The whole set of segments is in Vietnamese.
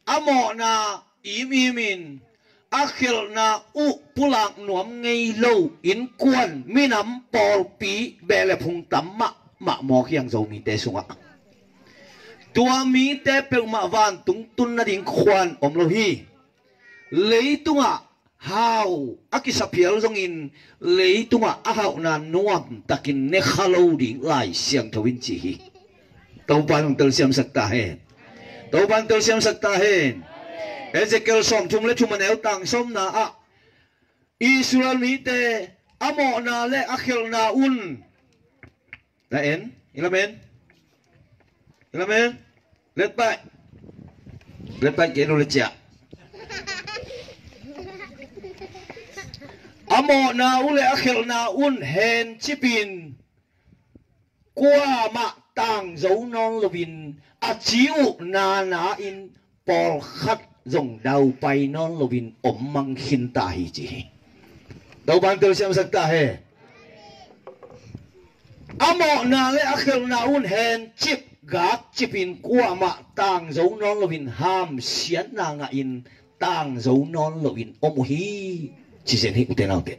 amo na imimin akhil na u pulak nuam ngei lo in kwan minam pol pi bele phung tam ma mo khiang zo mi te sunga tua mi te pe ma van tung tun na ding kwan om lo hi leitunga hau akisapial zong in leitunga ahau na nuam takin ne khalo ding lai siang thawin chi hi tàu ban tel siam sakta hen tàu ban tel siam sakta hen Ezekiel som thum le thum anel tang som na a Israel mi te amo na le akhil na un la en ilamen let by kenu le cha amo na ule akhil na un hen chipin qua ma tang dấu non lovin a chiu na in pol khat dòng đầu bay non lovin mang hin ta hi chi đâu ban tel siam sak ta he amo na le akhel na un hen chip gak chipin qua ma tang dấu non lovin ham sian na nga in tang dấu non lovin hi chi sen hi uten autte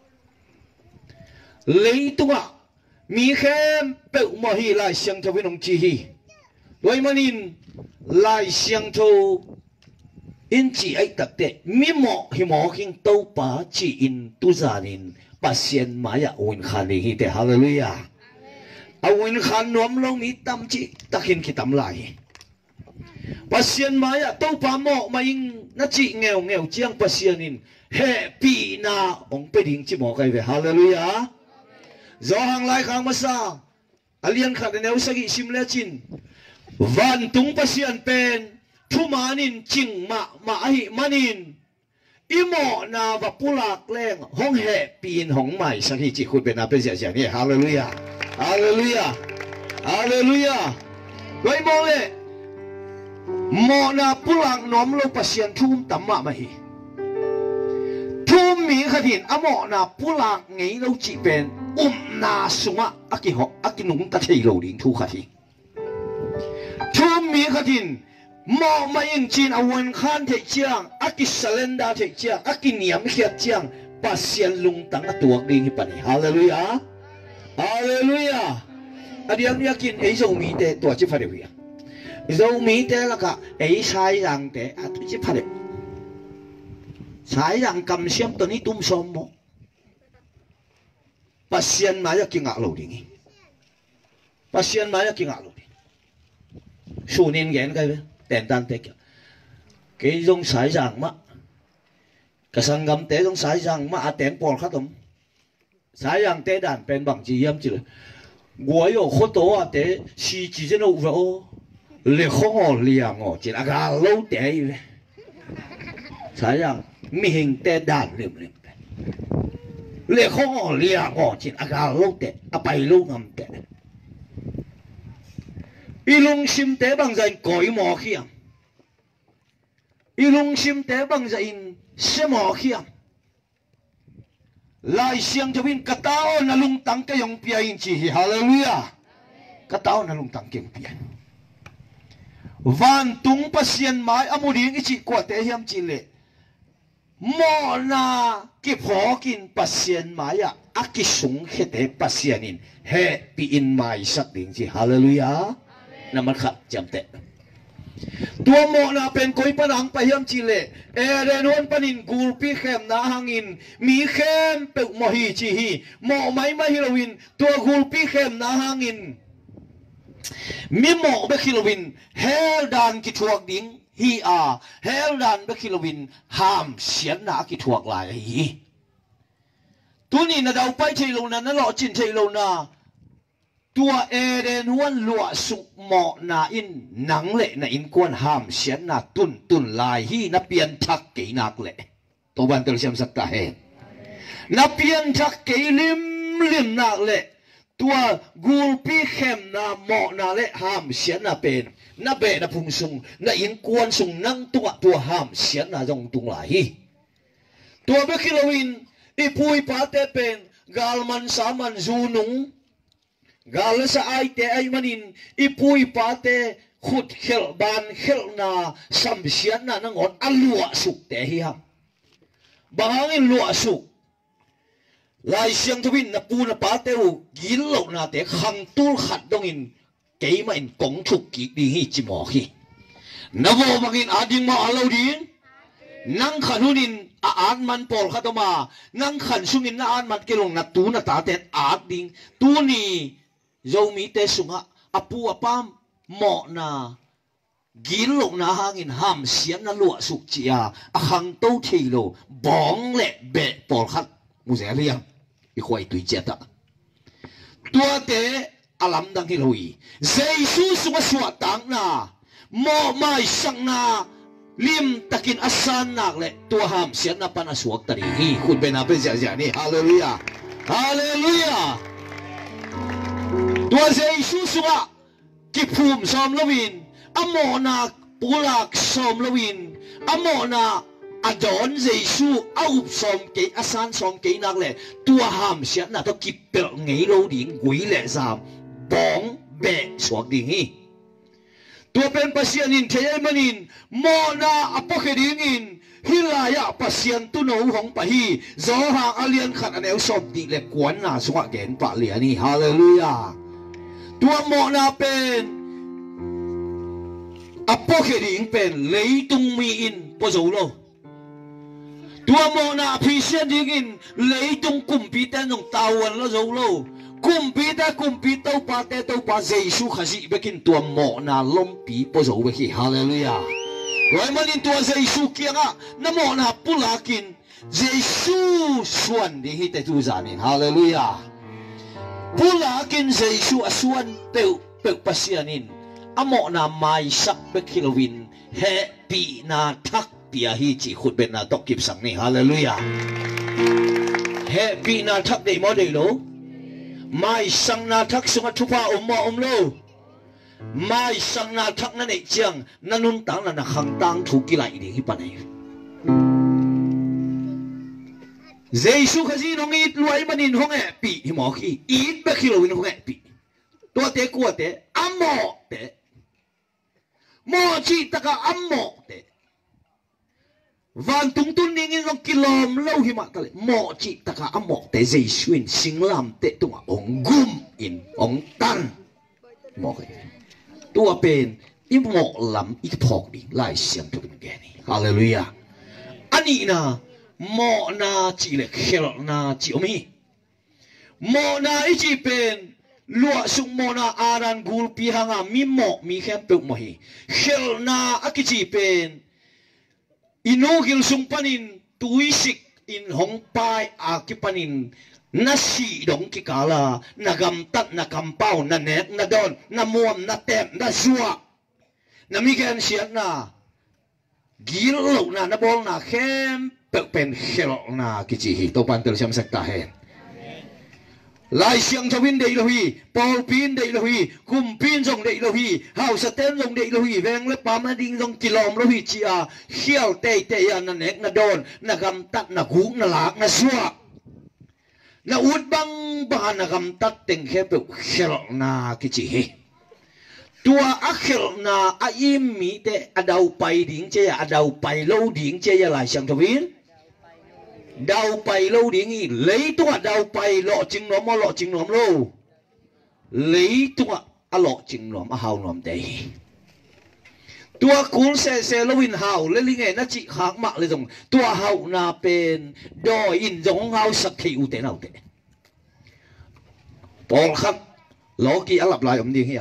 leitunga mi khem pe mo hi lai siang tho winong chi hi loi manin lai siang tho in chi ai tak te mi mo hi mo king to pa chi in tu zanin pasien maya win khani hi te hallelujah a win khan nom lo mi tam chi takin ki tam lai pasien maya to pa mo maing na chi ngeu chiang pasienin he pi na ong pe ding chi mo kai ve hallelujah do hang lai khang masa alian khat neu sagi simle chin van tung pasian pen thu manin ching ma hi manin imo na va pulak leng hong he pin hong mai sagi chi khut ben ape sia ni hallelujah hallelujah hallelujah loi mo le mo na pulak nom lo pasian thum tamma ma hi thum mi khatin amo na pulak ngei lo chi pen na sunga aki nung ta thei lo ding thu khati thum mi khatin mo ma ing chin awan khan thei chiang aki salenda thei chiang aki niam khiat chiang pasien lung tang atuak ding hi pani hallelujah hallelujah adiam yakin ei zo mi te to chi phare wi zo mi te la ka ei sai yang te atu chi phare sai yang kam siam to ni tum som mo pasien maya kinga lo ding pasien maya kinga lo ding sunin gen kai ten tan te cái dòng sải giang mà cái sang ngâm té dòng sải giang mà ten pol khát tôm sải giang té đàn pen bằng chỉ yếm chỉ là tôi có khốt tố à té xì chỉ trên đâu vậy lệ không ngỏ liang ngỏ chỉ là gà lâu té vậy sải giang mi hình té đàn liệm lệ không ngỏ liang ngỏ chỉ là gà lâu té à bay lâu ngâm té ilung sim té bằng dành cõi mò khiang ilung sim té bằng dành xe mò khiang lai siang cho bin katao na lung tang cái yong pia in chi hallelujah katao na lung tang keng pia van tung pasien mai amuding ichi kwa te hiam chi le mo na ki phokin pasien mai a akisung hete pasienin he pi in mai sak ding chi hallelujah naman khat jam te tua mo na pen koi panang pa hiam chi le erenon panin gulpi khem na hangin mi khem pe mo hi chi hi mo mai ma hilowin tua gulpi khem na hangin mi mo be hilowin hel dan ki thuak ding hi a hel dan be hilowin ham sian na ki thuak lai hi tuni na dau pai thei lo na na lo chin thei lo na tua eren huan lua suk mo na in nang le na in kwan ham sian na tun lai hi na pian thak ke nak le to ban tel siam sak ta he na pian thak ke lim nak le tua gulpi khem na mo na le ham sian na pen na be na phung sung na in kwan sung nang tua ham sian na jong tung lai hi tua be kilowin ipui pa te pen galman saman zunung gal sa ai te ai manin ipui pa te khut khel ban khel na sam sian na ngon alua suk te hi ham bangin lua suk lai siang thawin na pu na pa teu gil lo na te khang tul khat dong in ke ma in kong thuk ki di hi chi mo hi na vo mangin ading ma alo din nang khanunin a an man pol khatoma nang khan sungin na an man kelong na tu na ta te at ding tu ni zo mi te sunga apu apam mo na gil lo na hangin ham sian na lua suk chia a khang to thilo bong le be pol khat mu ze liang i khoi tui che ta tua te alam dang hi loi jesu sunga suwa tang na mo mai sang na lim takin asan nak le tua ham sian na pana suak tari hi khut be na pe ja ni hallelujah hallelujah tua jesu sunga ki phum som lovin amo na pulak som lovin amo na adon jesu au som ke asan som ke nak le tua ham sian na to kipel ngei lo ding gui le sam bong be suak ding hi tua pen pasian in thei manin mo na apoke ding in hilaya pasian tu no hong pa hi zo hang alian khat aneu som ti le kwan na sunga gen pa le ni hallelujah tua mo na pen apoke ding pen leitung mi in po zo lo tua mo na phisian ding in leitung kumpi ta nong tawan lo zo lo kumpi to pa jesu khasi bekin tua mo na lompi po zo beki hallelujah roi manin tua jesu kianga na mo na pulakin jesu suan di hi te tu zanin hallelujah pulakin jesu asuan peu pasianin amo na mai sak bekilowin he pi na thak pia hi chi khut ben na tok kip sang ni hallelujah he pi na thak de mo de lo mai sang na thak sunga thupa lo mai sang na thak na nei chiang nanun tang na khang tang thu ki lai di hi panai jesu khazi nong it luai manin hong e pi hi mo khi it be khilowin hong e pi to te ku te amo te mo chi taka amo te van tung tun ning in kilom lo hi ma tale mo chi taka amo te jesu in singlam te tunga ong gum in ong tan mo ke tua pen i mo lam i phok ding lai siam tu ge ni hallelujah ani na mo na chi le khel na chi omi mo na i chi pen lua sung mo na aran gul pi hanga mi mo mi khem pe mo hi khel na akichi pen inogil sung panin tuisik in hong pai akipanin nasi dong kikala nagam tat na kampau na nek na don na muam na tem na zua na migen sian na gil lo na bol na khem pe pen khel na kichi hi to pan tel siam sak ta hen lai siang thawin dei lohi paul pin dei lohi kum pin jong dei lohi hau sa ten jong dei lohi veng le pam na ding jong kilom lohi chia hial te ya na nek na don na gam tat na gu na lak na zua na ut bang ba na gam tat teng khe pe khel na kichi hi tua akhel na a im mi te adau pai ding che adau pai lo ding che ya lai siang thawin đau pai lâu đi nghỉ lấy tua đau pai lọ chừng nó mà lọ chừng nó lâu lấy tua à lọ chừng nó mà hào nó đấy tua cuốn xe lâu in hào lên nghe nó chỉ khác mạ lên giống tua hào na pen đòi in giống hào sắc thiu thế nào thế Paul khắc lọ kia lặp lại ông đi nghe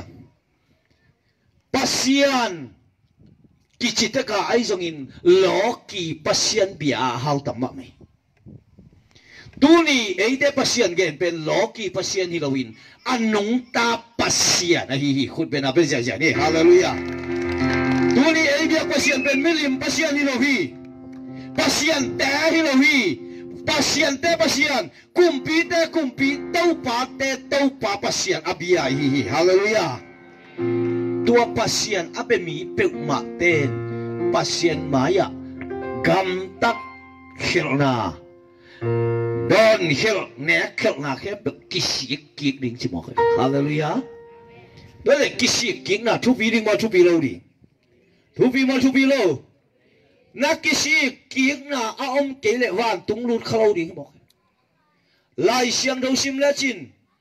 pasian ki chỉ tất cả ai giống in lọ ki pasian bia hào tầm mạ mày Tuni eide pasian gen pen loki pasian hilawin anong ta pasian hi khut ben apel ja ni hallelujah Tuni eide pasian pen milim pasian hilawi pasian te hilawi pasian te pasian kumpi tau pa pasian abia hi hallelujah tua pasian abe mi pe ma ten pasian maya gam tak khilna don hil ne khel nga khe be kisik kik ding chi mo hallelujah đó là cái sự kiến là thu phí đi mà thu phí lâu đi thu phí mà thu phí lâu na cái sự kiến là ông kể lại vàng tung lút khâu điบอกlại xiang đầu sim lá chín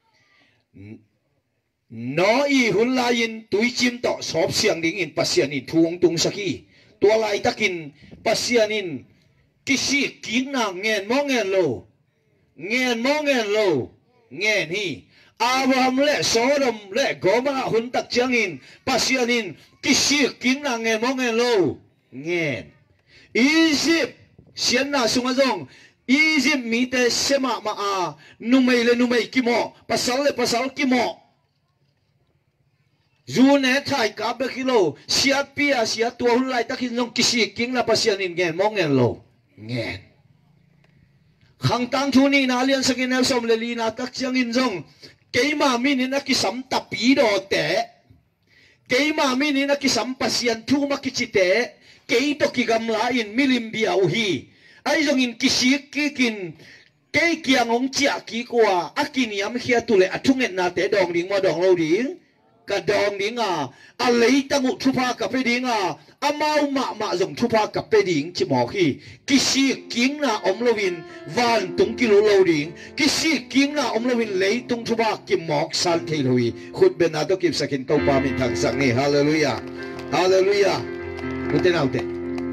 nó y hun la in túi chim tọ sọp xiang đi in pasian in thuông tung saki tua lại takin pasian in cái sự kiến là ngàn lâu ngàn hi Abraham le Sodom le Gomorrah hun tak changin pasianin kisi king na ngàn lâu ngàn Egypt sian na sungazong Egypt mi te sema ma a numei kimo pasal kimo June thai ka be kilo siat pia siat tua hun lai takin long kisi king na pasianin ngàn lâu ngàn khang tang thu ni na lian sakin el som le li na tak chiang in jong ke ma mi ni na ki sam tapi do te ke ma mi ni na ki sam pasian thu ma ki chi te ke to ki gam la in milim biau hi ai jong in ki si ki kin ke kiang ong chia ki kwa akin yam khia tu le athungen na te dong ding ma dong lo ding ka dong ding a lei tangu thu pha ka pe ding amau ma jong thu pha ka pe ding chi mo khi kisi king na om lovin van tung kilo lo ding kisi king na om lovin lei tung thu pha ki mok san thei loi khut ben na to kip sakin to pa min thang sang ni hallelujah hallelujah ute na ute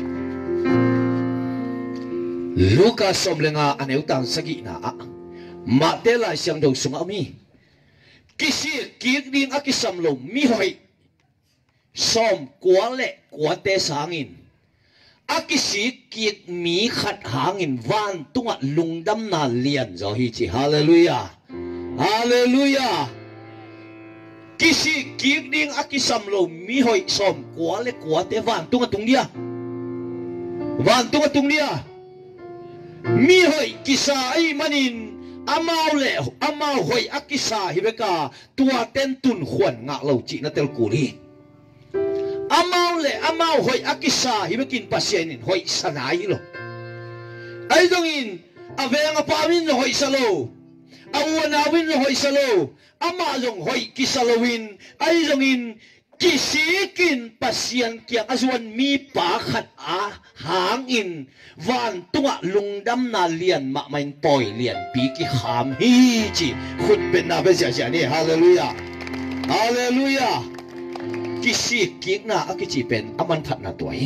Lucas som lenga aneu tang sagi na ma te lai siang do sung ami kisi kiek ding akisam lo mi hoi som kwa le kwa te sangin akisi kiek mi khat hangin van tunga lungdam na lian zo hi chi hallelujah hallelujah kisi kiek ding akisam lo mi hoi som kwa le kwa te van tunga tung dia mi hoi kisa ai manin amau hoi akisa hibeka tua ten tun huan nga lo chi na tel kuli amau hoi akisa hibekin pasienin hoi sanai lo ai dongin avenga pamin hoi salo awanawin hoi salo ama jong hoi kisalowin ai dongin kisikin pasien kiang aswan mi pakhat hangin van tunga lungdam na lian ma main poi lian pi ki kham hi chi khut ben na be sia ni hallelujah hallelujah kisikin na akichi pen aman phat na toy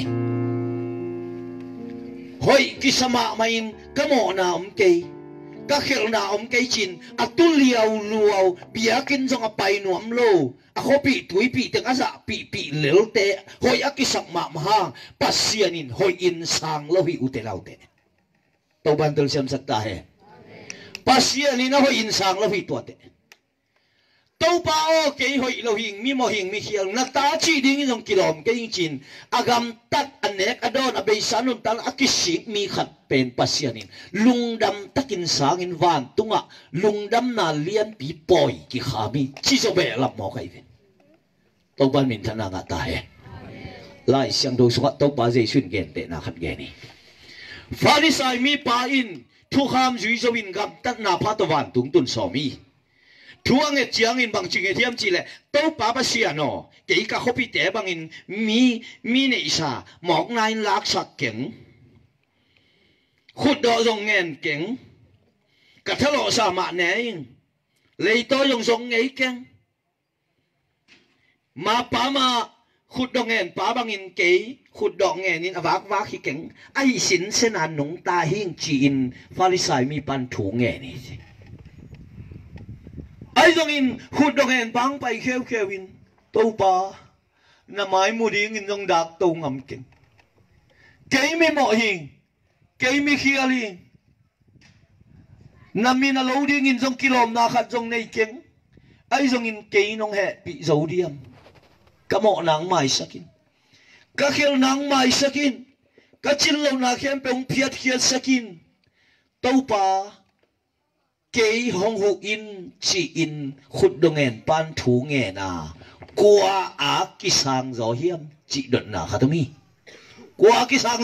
hoi kisama main kamo na umke ka khel na umke chin atuliau luau biakin jong apai nuam lo ako pi tui pi teng asa pi lelte hoi akisak ma mahang pasianin hoi insang lo hi utelaute to bantul siam sakta he pasianin hoi insang lo hi tuate to pa o ke hoi lo hing mi mo hing mi hial na ta chi ding jong kilom ke chin agam tat anek adon abei sanun tal akisik mi khat pen pasianin lungdam takin sangin van tunga lungdam na lian pi poi ki khami chi so be lap mo kai tàu ban mình thân ngã ta hè lại sang đầu xuống tàu ba dây xuyên ghen tệ na khát ghen này Pharisai mi pa in thu kham duy zo in gam tát na pha tàu van tung tun so mi thu ang et chiang in bang ching et hiam chi le tàu pa ba sia no cái cả khopi té bang in mi nei sa mok nai lak sak keng khut do dong ngen keng cả thalo sa ma ne lấy to dong dong ngei keng ma pa ma khut dong en pa bang in ke khut dong en in avak hi keng ai sin sen an nong ta hing chi in Pharisai mi pan thu nge ni ai dong in khut dong en bang pai kheu in to pa na mai mu ding in dong dak to ngam keng ke mi mo hing ke mi khial hing na mi na lo ding in dong kilom na khat dong nei keng ai dong in ke nong he pi zo diam ka mo nang mai sakin ka khel nang mai sakin ka chin lo na khem pe phiat khiat sakin to pa ke hong hu in chi in khut dong en pan thu nge na kwa a ki sang zo hiam chi dot na khatami kwa ki sang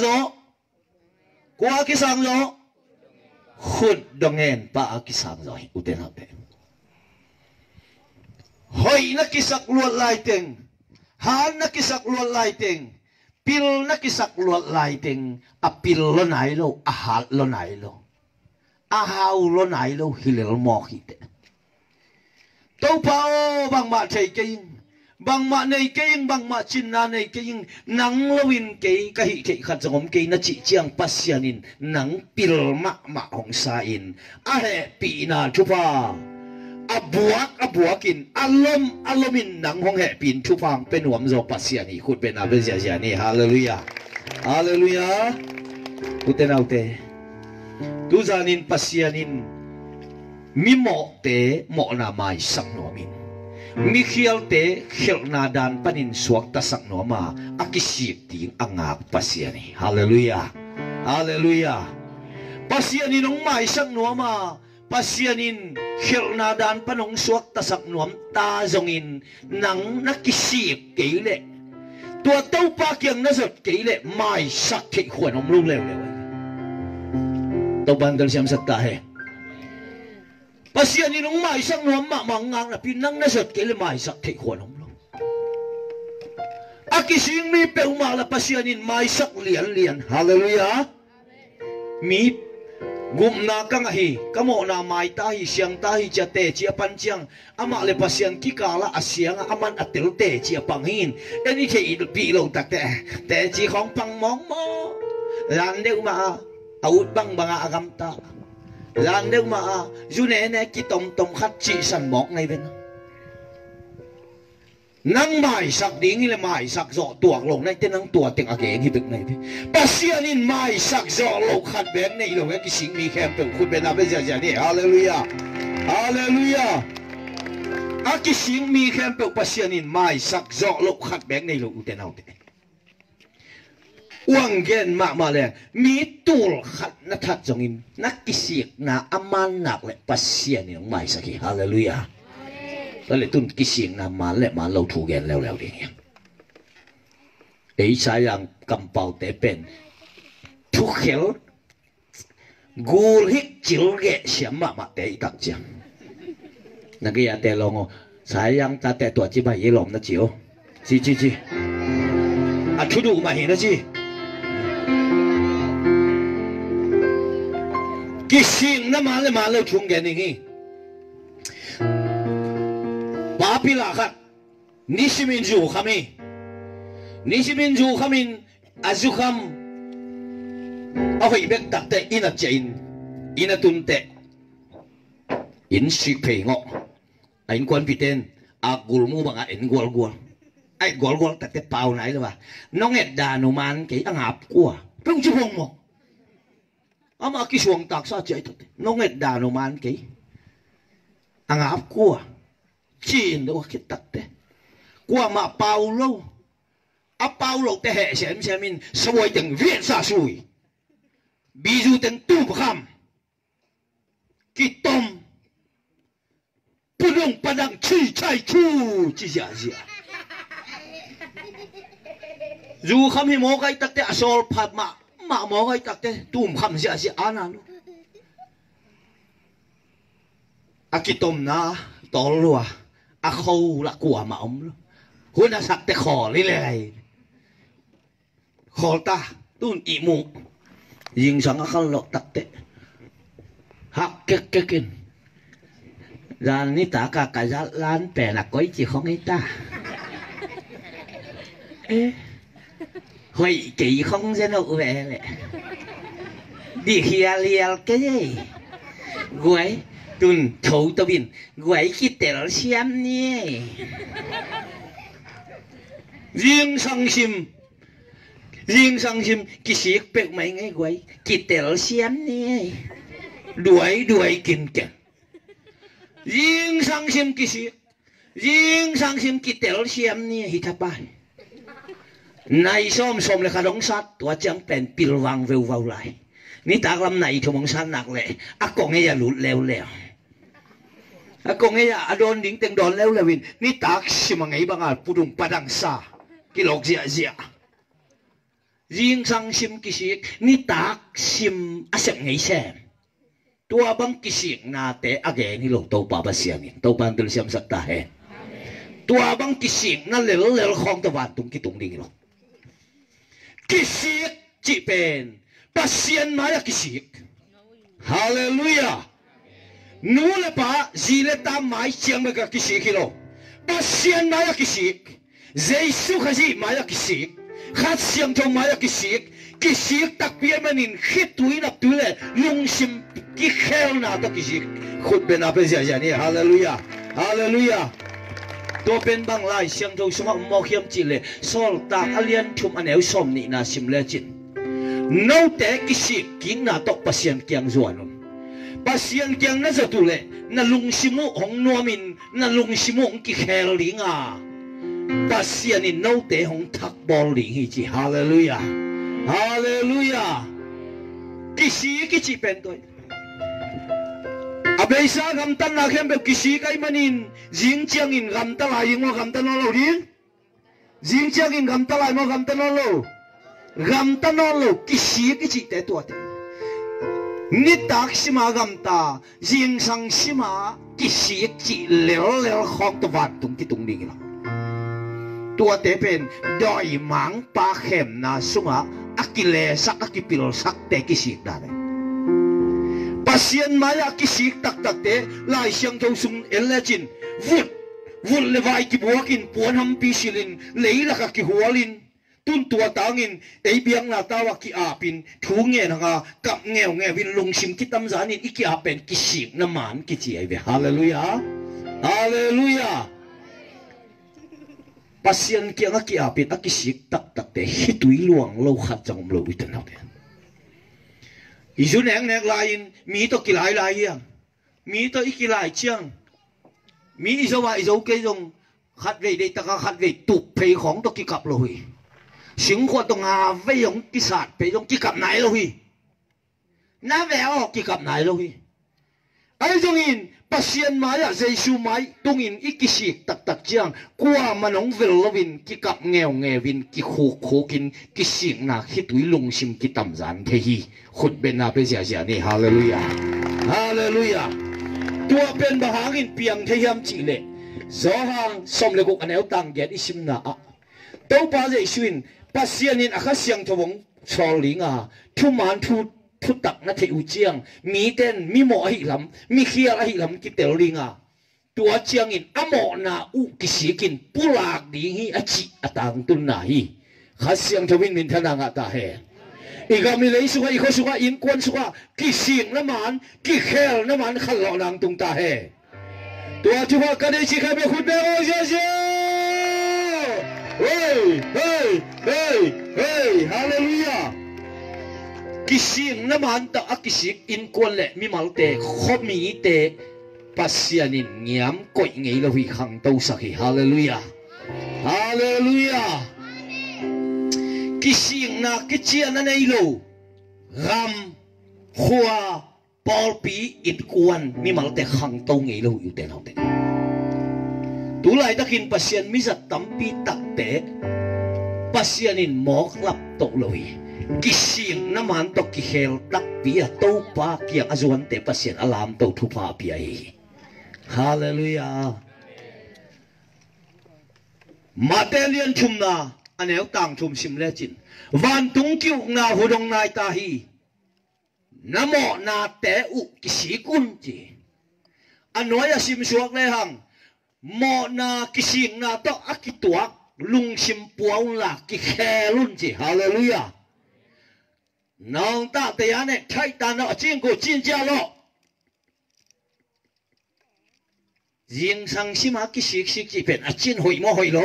zo khut dong en pa a ki sang zo uten ha pe hoi na kisak luat lai teng han na kisak luat lai teng pil na kisak luat lai teng a pil lo nai lo a hat lo nai lo a hau lo nai lo hilel mo hite tau pao bang ma thei keing bang ma nei keing bang ma chin na nei keing nang lowin ke ka hi thei khat jongom ke na chi chiang pasianin nang pil ma hong sa in a he pi na chupa abuakin alomin nang hong he pin chupang penuam zo pasiani khut pe na be sia ni hallelujah hallelujah utenaute tu zanin pasianin mimo te mo na mai sak nomin mi khial te khel na dan panin suak ta sak no ma akisip ting anga pasiani hallelujah hallelujah pasiani nong mai sak no ma pasianin khel na dan panong suak ta sak nuam ta zongin nang nakisip keile tua tau pa kyang na zot keile mai sak thei khon om lu lew tau bandal siam sak ta he pasianin nong mai sak nuam ma mangang na pinang na zot keile mai sak thei khon om lu akising mi pe umala pasianin mai sak lian hallelujah mi gum na kang hi kamo na mai ta hi siang ta hi cha te chia pan chiang ama le pasian ki kala asiang aman atel te chia panghin eni the i pi lo tak te chi khong pang mong mo lan deu ma out bang banga agam ta lan deu ma june ne ki tom khat chi san mok ngai ben nang mai sak ding le mai sak zo tuak long nai te nang tua teng age hi bek nai be pasianin mai sak zo lo khat bek nei lo ki sing mi khem pe khut be na be ja ni hallelujah hallelujah aki sing mi khem pe pasianin mai sak zo lo khat bek nei lo u te nau te wang gen ma le mi tul khat na that jongin nak kisik na aman nak le pasianin mai saki hallelujah đó là tuân kising na mà lâu thu gen leo đi nhỉ ấy sai rằng cầm bao tế pen thu khéo gul hít chill ghẹ xiêm mà tế tặng chăng na cái ya tế long sai rằng ta tế tuổi chỉ bài gì lòng nó chịu chi à thu đủ mà hiện nó chi kising na mà lâu thu gen đi Papila kat nisiminju kami azukam ahoy bek takte ina chain ina tunte in sipe ngo ain kwan piten agul mu banga in gol ai gol takte pau nai ba nonget danuman ke angap kwa pung chupong mo ama kiswang taksa chai takte nonget danuman ke angap kwa chín đâu cái tắc thế qua mà Paulo te hệ xem mình soi từng viết xa xui ví dụ từng tu kham cái tôm bung padang chi chai chu chi dạ dù kham hi mo cái tắc thế asol phat mà mo cái tắc thế tum kham dạ ana luôn cái tôm na to luôn à khâu là của mà ông hôn là sạc te khò lấy lại khò ta tuôn ị mù riêng sáng à khăn lọt tắc te hạc cái kinh ra ní ta cả giá lan bè là có chỉ không ấy ta hồi kỳ không sẽ nụ về lệ đi kia lial cái gì quấy tuần thấu tao bin quấy khi tèo xem nè riêng sang sim cái siết bẹt mấy ngày quấy khi tèo xem nè đuổi kinh kinh riêng sang sim cái tèo xem nè hít tháp bài này xóm lại khá đóng sát tua chẳng bèn pil vang vêu vào lại ní ta làm này cho mong san nạc lệ con nghe ya lụt leo con nghe ya adon đỉnh tiếng đòn leo vin ní ta xí mà ngay bằng à pudung padang sa cái lộc dịa riêng sang sim cái gì ní ta sim asem ngay xem tua băng cái gì na te age ní lộc tàu pa basiang tàu pan tul siam sắc ta he tua bang kisik na lel khong ta wan tung ki tung ding lo kisik chi pen pasien maya kisik hallelujah nu le pa zile ta mai chiang ka kisik lo pasien maya kisik Jesus khaji maya kisik khat siang thong maya kisik kisik tak pia manin khitui na tule lungsim ki khel na to kisik khut ben ape ja ni hallelujah hallelujah to pen bang lai siang thong suma mo khiam chi le sol tak alian thum aneu som ni na sim le chin no te kisik king na to pasien kyang zuan pasien kyang na za tule na lungsimu hong nomin na lungsimu ki khel linga pasien in no te hong thak bol ling hi chi hallelujah hallelujah kisi kichi pen toy abesa gam tan na khem be kisi kai manin jing chiang in gam ta lai mo gam ta no lo ring jing chiang in gam ta lai mo gam ta no lo kisi kichi te to te ni tak sima gam ta jing sang sima kisi chi lel khok to wat tung ki tung ding lo tua te pen doi mang pa khem na sunga akile sak akipil sak te kisik da pasien maya kisik tak te lai siang thong sung elechin vut le vai ki buakin puan ham pi silin leila ka ki hualin tun tua tangin ei biang na tawa ki apin thu nge na nga kap nge win lungsim ki tam zanin iki apen kisik na man ki chi ai be hallelujah hallelujah pasien kia ngaki apit akisik tak te hitui luang lo khat jang lo bitan na te isu neng lain mi to kilai yang mi to ikilai chiang mi iso wa iso ke jong khat ve de ta khat ve tu phei khong to ki kap lo hui sing kho to nga ve yong ki sat pe jong ki kap nai lo hui na ve o ki kap nai lo hui ai jong in pasien maya jesu mai tungin ikisik tak chiang kwa manong vel lovin ki kap nge win ki khu kin ki sing na hitui lungsim ki tam zan the hi khut ben na pe sia ni hallelujah hallelujah tua pen bahangin piang the hiam chi le zo hang som le guk aneu tang get isim na a to pa jesuin pasien in akha siang thawong chol linga thu man thu tak na the u chiang mi ten mi mo hi lam mi khia hi lam ki tel ringa tua chiang in amo na u kisikin pulak ding hi achi atang tun na hi khasiang thawin min thana nga ta he igami lei suka ikho suka in kwan suka kising na man ki khel na man khalo nang tung ta he tua chuwa ka dei chi kha be khut be o je hey hallelujah kising naman ta akisik in kwale mi malte khomi te pasyanin ngiam koi ngei lo hi khang to sakhi hallelujah hallelujah kising na kichian na nei lo ram khua polpi in kwan mi malte khang to ngei lo yu te no te tu lai takin pasyan mi zat tampi takte pasyanin mok lap to lo hi kising naman to kihel tak pia to pa kia azuan te pasien alam to thu pa pia hi hallelujah matelian chumna aneu tang chum sim le chin van tung kiu na hudong nai ta hi namo na te u kisikun chi anoya sim suak le hang mo na kising na to akituak lung sim puaw la ki khelun chi hallelujah nong ta te ane thai ta no jing ko jin jia lo jing sang sima ki sik chi pen a chin hoi mo hoi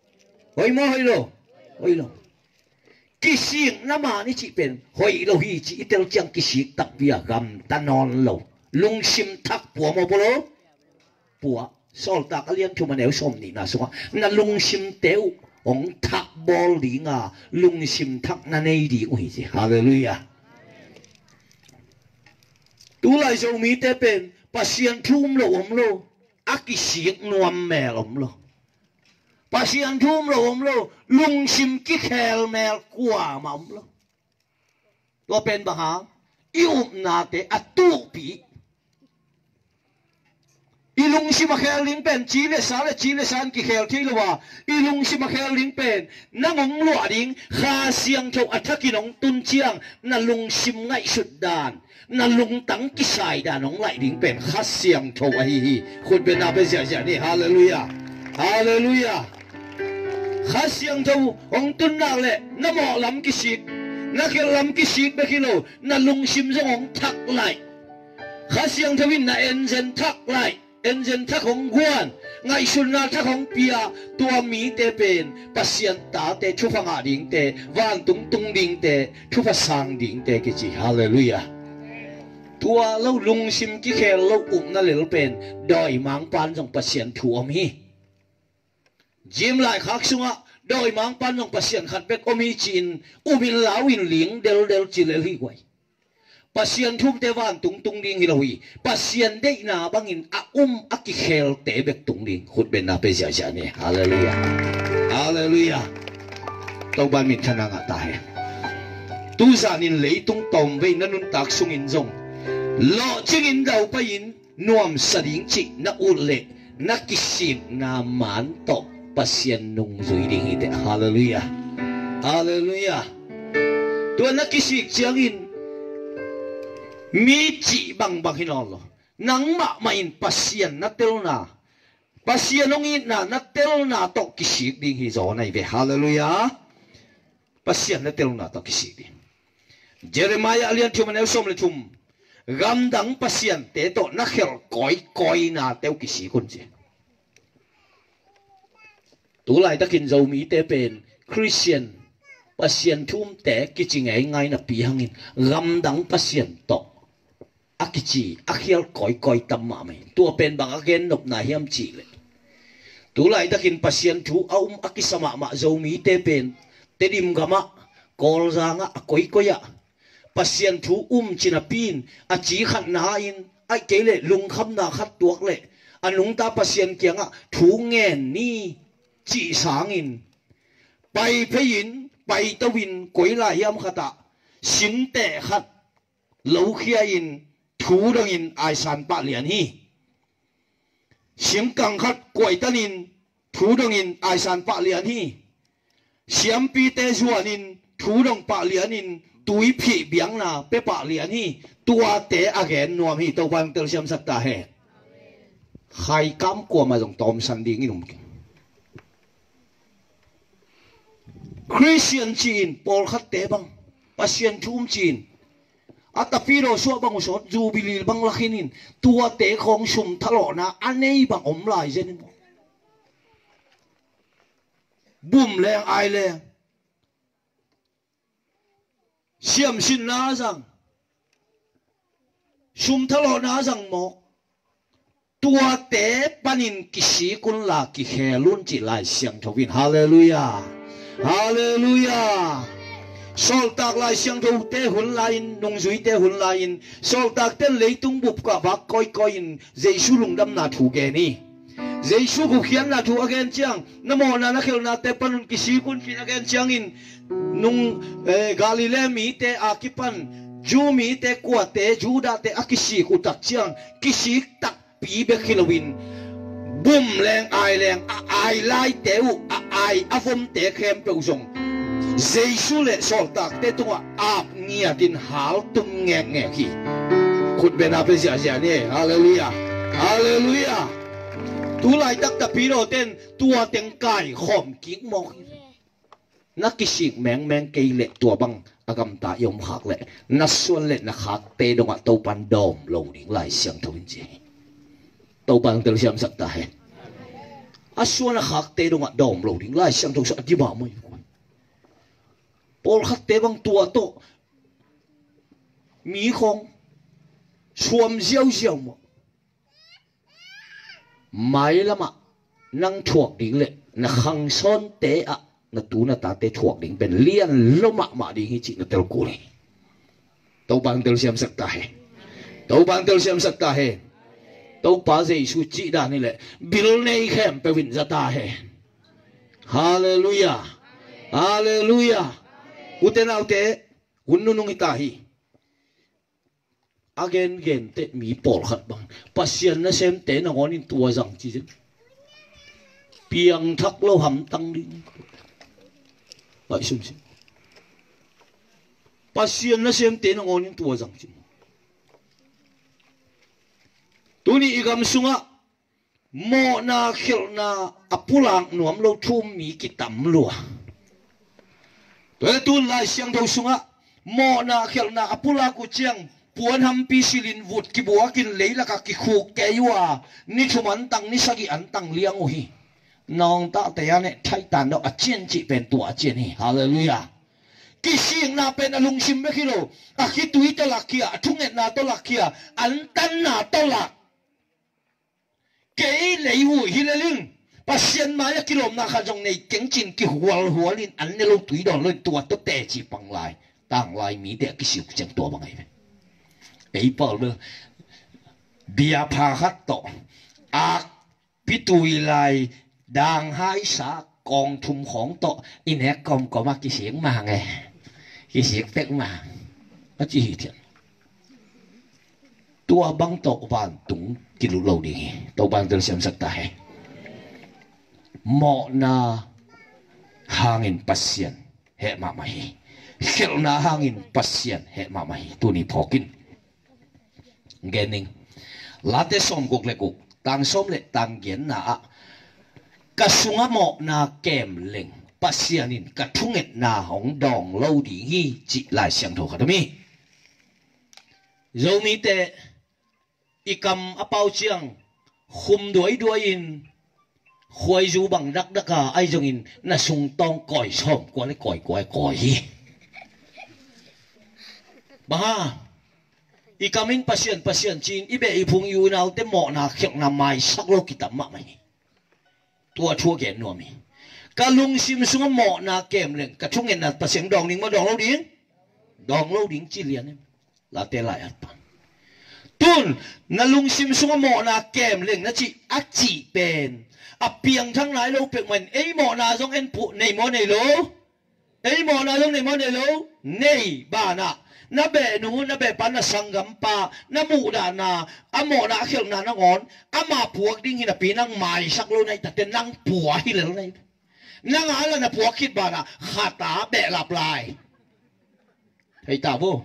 lo kising nama ni chi pen hoi lo hi chi itel chang kisik tak bia gam tanon lo lung sim thak puwa mo bolo puwa sol tak alian thu maneu som ni na so na lung sim teu ong thak bol li nga lung sim thak na nei di ui ji hallelujah tu lai so mi te pen pasien thum lo om lo akisik nuam mel om lo pasien thum lo om lo lung sim ki khel mel kwa ma om lo to pen ba ha ium na te atu pi ilung si makhel ling pen chi le san ki khel thi lowa ilung si makhel ling pen nangong lo ding kha siang tho athakinong tun chiang na lung sim ngai sut dan na lung tang ki sai da nong lai ling pen kha siang tho a hi khut be na be ja ni hallelujah hallelujah kha siang tho ong tun na le na mo lam ki sik na khel lam ki sik be kilo na lung sim jong ong thak lai kha siang thawin na enzen thak lai enzen thak hong guan ngai sun na thak hong pia tua mi te pen pasien ta te thu phanga ding te van tung ding te thu pha sang ding te ki chi hallelujah tua lo lung sim ki khel lo na le pen doi mang pan jong pasien thu om hi jim lai khak sunga doi mang pan jong pasien khat bek om hi chin umin lawin ling del chi le hi kwai pasien thum te van tung ding hilohi pasien de na bangin a aki khel te bek tung ding khut ben na pe ja ne hallelujah hallelujah to ban min thana nga ta he tu zanin leitung tom ve nanun tak sung in jong lo ching in dau pa in nuam sading chi na ule na kisip na man to pasien nung zui ding ite hallelujah hallelujah tu na kisik chiang in mi chi bang hinolo nang ma in pasien na tel na pasien ong in na tel na to kisik ding hi zo nai ve hallelujah pasien na tel na to kisik ding Jeremiah alian thum ne som le thum gam dang pasien te to na khel koi na teu kisik kun che tu lai takin zo mi te pen Christian pasien thum te kiching ai ngai na pi hangin gam dang pasien to akichi akhial koi tamma mai tua pen bang again nop na hiam chi le tu lai takin pasien thu akisama ma zomi te pen te dim gama kol zanga koya pasien thu china pin a chi khat na in ai kele lung kham na khat tuak le anung ta pasien kianga thu ngen ni chi sangin pai phein pai tawin koila hiam khata sim te khat lo khia in thu dang in ai san pa lian hi sim kang khat koi tanin thu dang in ai san pa lian hi siam pi te zuanin thu dang pa lian in tui phi biang na pe pa lian hi tua te again nuam hi to bang tel siam sak ta he khai kam ko ma jong tom san ding inum Christian chin pol khat te bang pasien thum chin atapiro so bang so jubilee bang lakhinin tua te khong sum thalo na anei bang om lai zen bum leng ai leng siam sin na rằng sum thalo na rằng mo tua te panin kisi kun la ki khelun chi lai siang thovin hallelujah hallelujah sol tak lai siang tho te hun lain nong zui te hun lain sol tak ten leitung bup ka bak koi in jesu lungdam na thu ge ni jesu ku khian na thu again chiang namo na khel na te panun kisi kun kin again chiang in nung Galilee mi te akipan ju mi te kwa te juda te akisi ku tak chiang kisi tak pi be khilowin bum leng ai lai te u ai avom te khem pe zong Jesu le sol tak te tunga ap nia tin hal tum nge ki khut ben ap sia ni hallelujah hallelujah tu lai tak ta pi ro ten tua teng kai khom ki mo na kisik meng kei le tua bang agam ta yom khak le na suan le na khak te dong a to pan dom lo ding lai siang thawin che to pan tel siam sak ta he a suan na khak te dong a dom lo ding lai siang thaw sa di ba mai pol khat te bang tua to mi khong suam ziao mo mai lama nang thuak ding le na khang son te a na tu na ta te thuak ding ben lian loma ma ding hi chi na tel ku ni to bang tel siam sak ta he to bang tel siam sak ta he to pa Jesu chi da ni le bil nei khem pe win za ta he hallelujah hallelujah uten autte unnunung ita hi again te mi pol khat bang pasien na xem te na ngonin tua rằng chi chứ piang thắc lâu hầm tăng đi vậy xem pasien na xem te na ngonin tua rằng chi tu ni igam sunga mo na khel na apulang nuam lo thum mi ki tam lua tu lai siang thau sunga mo na khel na apula ku chiang puan ham pi silin vut ki bua kin leila ka ki khu ke yuwa ni thuman tang ni sagi an tang liang hi nong ta te ane thai tan do a chen chi pen tua chen hi hallelujah ki sing na pen alung sim me khilo a ki tui ta lakia thunget na to lakia an tan na to la ke lei hu hi le ling pasien ma ya kilom na kha jong nei keng chin ki hualin an ne lo tui don lo tua to te chi pang lai tang lai mi de ki siu chang to bang ai ei pal le bia pha khat to a pitui lai dang hai sa kong thum khong to in he kom ko ma ki sieng ma nge ki siek tek ma a chi hi thian tua bang to ban tung ki lu lo đi to ban tel sem sak ta he mo na hangin pasien he ma mai khel na hangin pasien he ma mai tu ni phokin gening late som gok le gok tang som le tang gen na a kasunga mo na kem leng pasianin kathunget na hong dong lo di hi chi lai siang tho khadami zomi te ikam apau chiang khum đuôi in khoi du bằng đắc đắc à ai dùng in na sung tong còi xóm qua lấy còi hi bah ikamin pasien chin ibe ipung yu nau te mo na khek na mai sak lo kitam ma mai tua chua gen no mi kalung sim sung mo na kem leng ka chung en na pasien dong ning ma dong lo ding chi lian la te lai at pa tun na lung sim sung mo na kem leng na chi a chi pen a piang thang lai lo pek man ei mo na jong en pu nei mo nei lo ei mo na jong nei mo nei lo nei ba na be nu na be pan na sangam pa na mu da na amo na khel na ngon ama puak ding hina pinang mai sak lo nai ta ten nang pua hi le nai nang ala na puak khit ba na khata be lap lai thei ta bo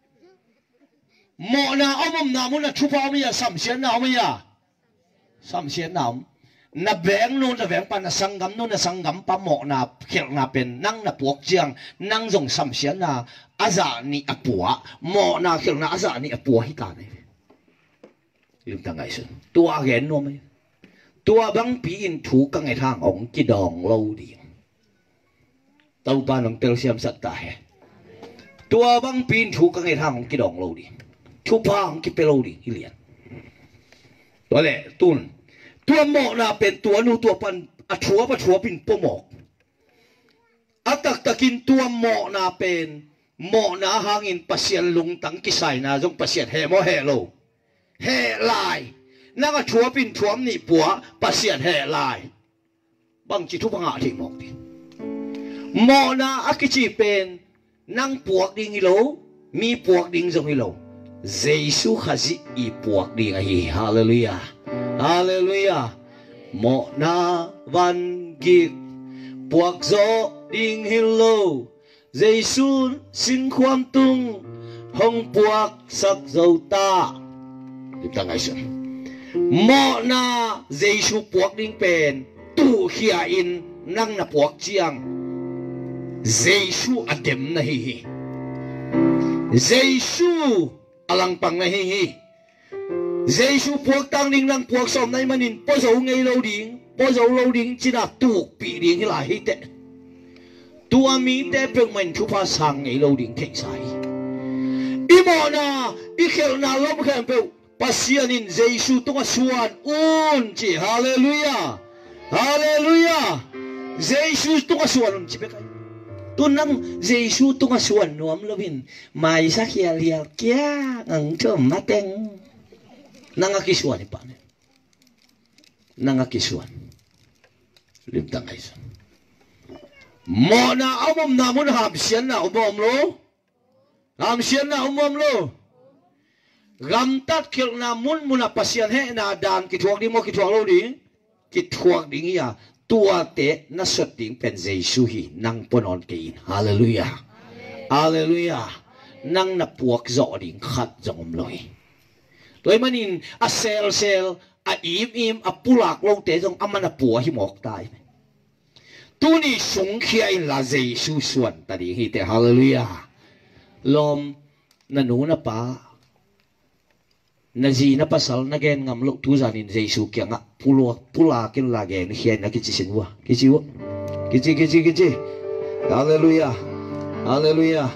mo na omom na mu na thupa mi ya sam sian na mi ya sam sian na na beng nu na beng pan na sangam pa mo na khel na pen nang na puak chiang nang jong sam sian na aza ni apua mo na khel na aza ni apua hi ta nei lim ta ngai sun tua gen no mai tua bang pi in thu ka ngai thang ong ki dong lo di tau ba nong tel siam sat ta he tua bang pi in thu ka ngai thang ong ki dong lo di thu pa ong ki pe lo di hi lian to le tun tua mo na pen tua nu tua pan a thua pin po mo atak takin tua mo na pen mo na hangin pasien lung tang kisai na jong pasien he mo he lo he lai na ga thua pin thuam ni pua pasien he lai bang chi thu banga thi mok ti mo na akichi pen nang puak ding hi lo mi puak ding jong hi lo jesu khazi i puak ding hi hallelujah hallelujah mo na van gik puak zo ding hi lo Giêsu xin khoan tung hong puak sak dâu ta chúng ta ngay xuân mo na Giêsu puak ding pen tu khia in nang na puak chiang Giêsu adem na hi Giêsu alang pang na hi Giêsu puak tang ding nang puak som nai manin po zo ngei lo ding china tu pi ding hi la hi te tua mi te pek men thu pa sang ngei lo ding thei sai imona ikhel na lom khem pe pasian in Jesu tunga suan un chi hallelujah hallelujah Jesu tunga suan chi pe kai tun nang Jesu tunga suan nuam lovin mai sa khia lia kya ngang chom mateng nanga ki suan pa ne nanga ki suan lim tang ai mo na omom na mun ham sian na omom lo ham sian na omom lo gam tat khil na mun muna pasian he na dan ki thuak ding mo ki thuak lo ding ki thuak ding ya tua te na sot ding pen Jesu hi nang ponon ke in hallelujah hallelujah nang na puak zo ding khat jong loi toy manin a sel a im a pulak lo te jong amana pu hi mok tai tu ni sung khia in la Jesu suan ta ding hi te hallelujah lom na nu na pa na gì na pasal na gen ngam lo tu zanin Jesu kya nga pula kin la gen hian na kichi sinwa kichi hallelujah hallelujah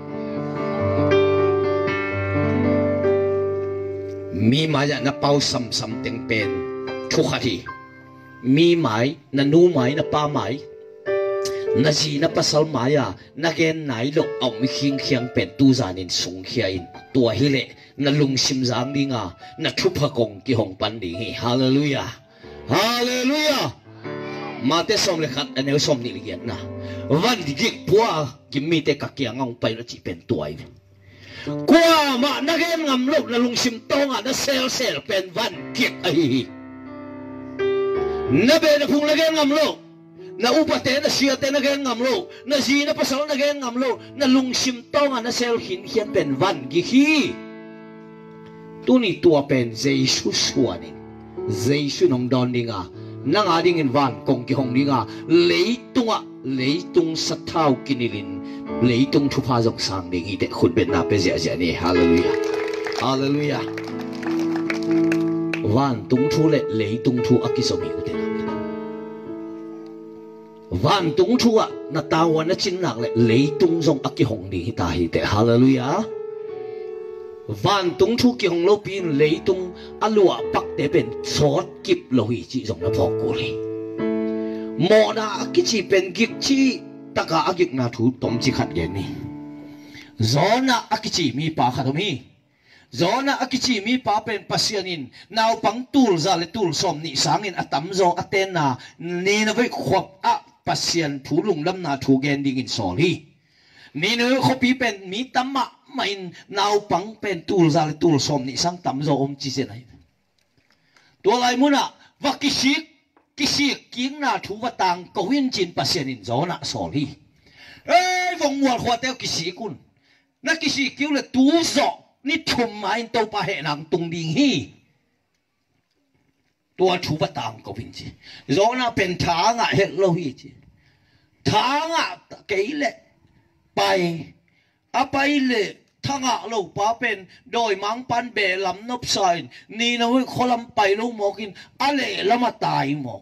mi maya na pau sam teng pen thu khati mi mai na nu mai na pa mai na gì na pasal maya na gen nai lo om khing khiang pen tu zanin sung khia in tua hi le na lung sim zang đi nga na thupa kong ki hong pan đi hi hallelujah hallelujah ma te som le khat anel som ni lian na van di gik pua ki mi te ka kia ngong pai na chi pen tuai kwa ma na gen ngam lo na lung sim to nga na sel pen van kik ai na be na phung la gen ngam lo na upate na sia te na gen ngam lo na ji na pasal na gen ngam lo na lung sim to nga na sel hin hian pen van gi hi tu ni tua pen Jesu suanin Jesu nong don dinga nang ading in van kong ki hong dinga leitung sa thau kinilin leitung thu pha jong sang ding ite khut ben na pe ja ni hallelujah hallelujah van tung thu le leitung thu akisomi ute na van tung thu a na tawa na chin nak le leitung jong aki hong ding ta hi te hallelujah van tung thu ki hong lo pin leitung alua pak te ben sot kip lo hi chi jong na phok ko li mo na ki chi pen gik chi taka agik na thu tom chi khat gen ni zona akichi mi pa khatom hi zona akichi mi pa pen pasianin naw pang tul za le tul som ni sangin atam zo aten na ni na vai khop a pasian phulung lam na thu gen ding in sol hi ni no khopi pen mi tamma main naw pang pen tul za le tul som ni sang tam zo om chi se nai to lai muna wa kisik king na thu wa tang ko win chin pasianin zona sol hi ê vòng nguồn khoa teo kisikun na kisikil le tu zo ni thum mai to pa he nang tung ding hi tua thu wa tang ko win chi zona pen tha nga he lo hi chi tha nga ke le pai a pai le thanga lo pa pen doi mang pan be lam nop sai ni na wi kholam pai lo mokin ale lama tai mo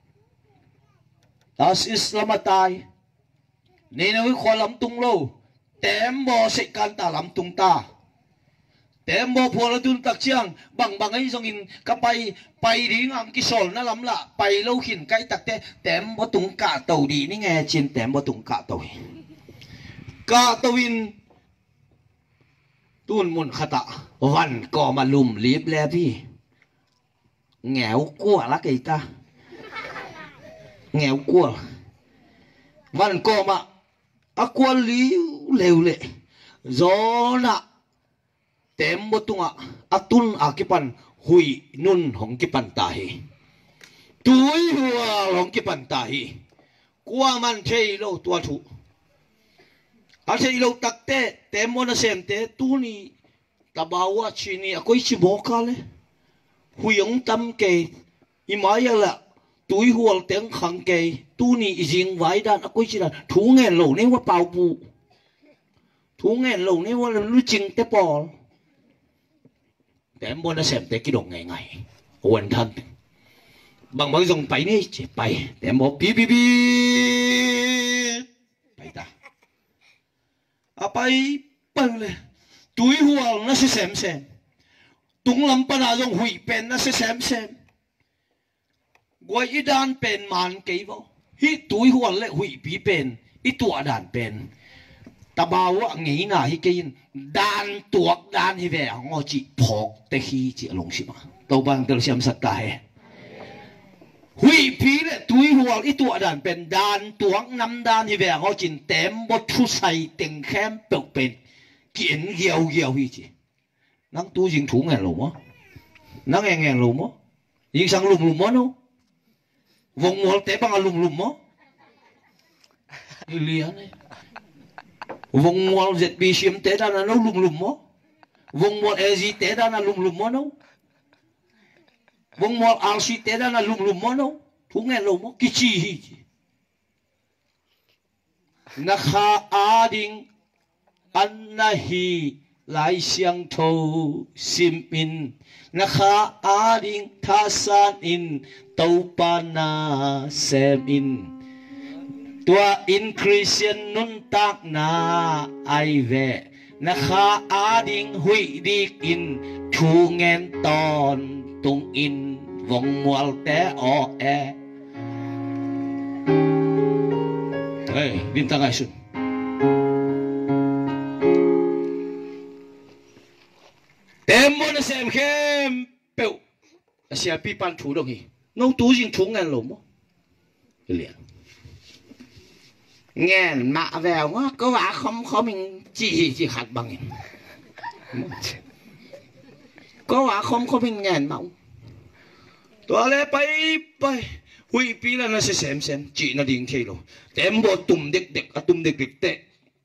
das is lama tai ni na wi kholam tung lo tem bo se kan ta lam tung ta tem bo phola tun tak chiang bang ai jong in ka pai ring ang ki sol na lam la pai lo hin kai tak te tem bo tung ka tàu đi ni nghe chin tem bo tung ka tàu in tuôn mun khata van ko ma lum lip le pi nghèo cua lá cây ta nghèo cua van ko ma a cua liu leu le gió na tem bo tunga atun akipan hui nun hong kipan tahi tui hua hong kipan tahi kwa man chei lo tua thu a chei lo takte tem mo na sem te tu ni tabawa chini akoi chi boka le huyong tam ke imaya la tui hual teng khang ke tu ni jing vai dan akoi chi dan thu nge lo ne wa pau pu thu nge lo ne wa lu ching te pol tem mo na sem te ki dong ngai ngai wan than bang jong pai ni che pai tem mo pi pai ta apai pan le tui hual na se sem tung lam pa na jong hui pen na se sem goi idan pen man ke vo hi tui hual le hui pi pen i tua dan pen tabawa ngi na hi kein dan tuak dan hi ve ngo chi phok te hi chi long si ma to bang tel siam sat ta he hui pi le tui hual i tua dan pen dan tuak nam dan hi ve ngo chin tem bo thu sai teng khem pe pen kiên gieo hi chi nắng tu dính thú ngàn lùm á nắng ngàn lùm á dính sang lùm á đâu vòng mua té bằng lùm á liền này vòng mua dệt bị xiêm té ra là nó lùm á vòng mua gì té ra là lùm á đâu vòng mua ao xí té ra là lùm á đâu thú ngàn lùm á cái chi na kha ading annahi lai siang thâu sim in na kha ading tha san in tau pa na sem in tua in Christian nun tak na ai ve na kha ading hui dik in thu ngen ton tung in vong mual te o e hey bintang aisun Temo na xem khem bèo, Asia pi pan thủ đồng hi, nấu tú riêng thúng ngàn lồng liền, ngàn mạ vèo quá, có vả không mình chỉ hạt bằng, có vả không mình ngàn mỏng, tôi lấy bay, hui pi là nó sẽ xem, chỉ nó điên thế rồi, Temo tum đực tệ,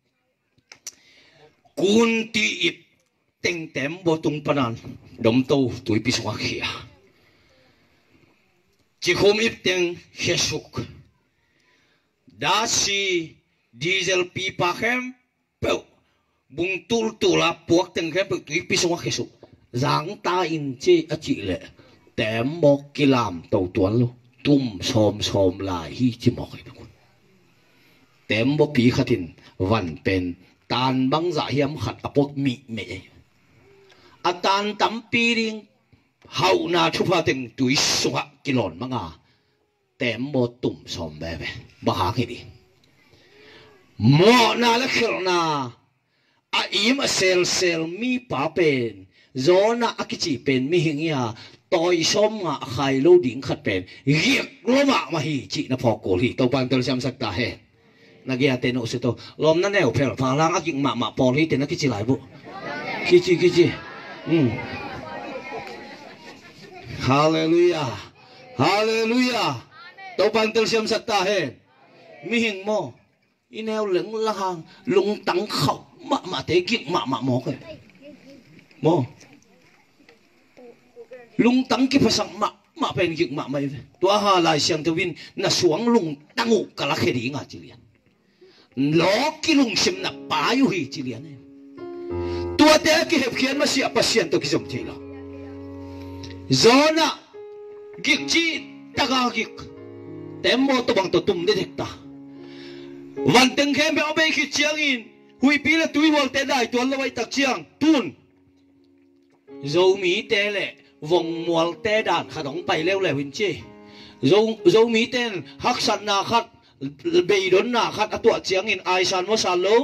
cun ti ip Teng tem bo tung panan dom tàu tuổi pi suak khia chỉ khom ip teng hesuk da si diesel pi pa khem pe bung tul puak teng khem pe tuổi pi suak hesuk giang ta in che a chi le tem bo kilam tàu tuan lu tum som lại hi chi mo kai tem bo pi khatin van pen tan bang za hiam khat apok mi me atan tampi ring hau na thupa teng tui suha kilon manga tem bo tum som bebe baha ki di mo na la khel na a im a sel mi pa pen zona akichi pen mi hingia toi som nga khai lo ding khat pen giek loma ma hi chi na phok ko hi to pan tel sam sak ta he nagia te no se to lom na neo phel pha lang aking ma pol hi te na kichi lai bu kichi Hallelujah Hallelujah Tàu bằng tàu xem sạch ta hề mi hình mô ineo lững lang lung tăng khẩu mà thế kiện mà mô cái mô lung tăng cái phải sang mà bên kiện mà mày tua hà lại xem tàu vin na xuống lung tăng ngủ cả là khề đi ngà chỉ liền ló cái lung xem na bá yu hi chỉ liền tua té cái hẹp khiên mà xịa pasien tàu cái giống thế là zona gik chi taga gik temmo to bang to tum de dekta van teng khem be obe khi chiang in hui pi la tui wal te dai tuan lawai tak chiang tun zo mi te le vong mual te dan kha dong pai leo le win chi zo mi ten hak san na khat be don na khat atwa chiang in ai san mo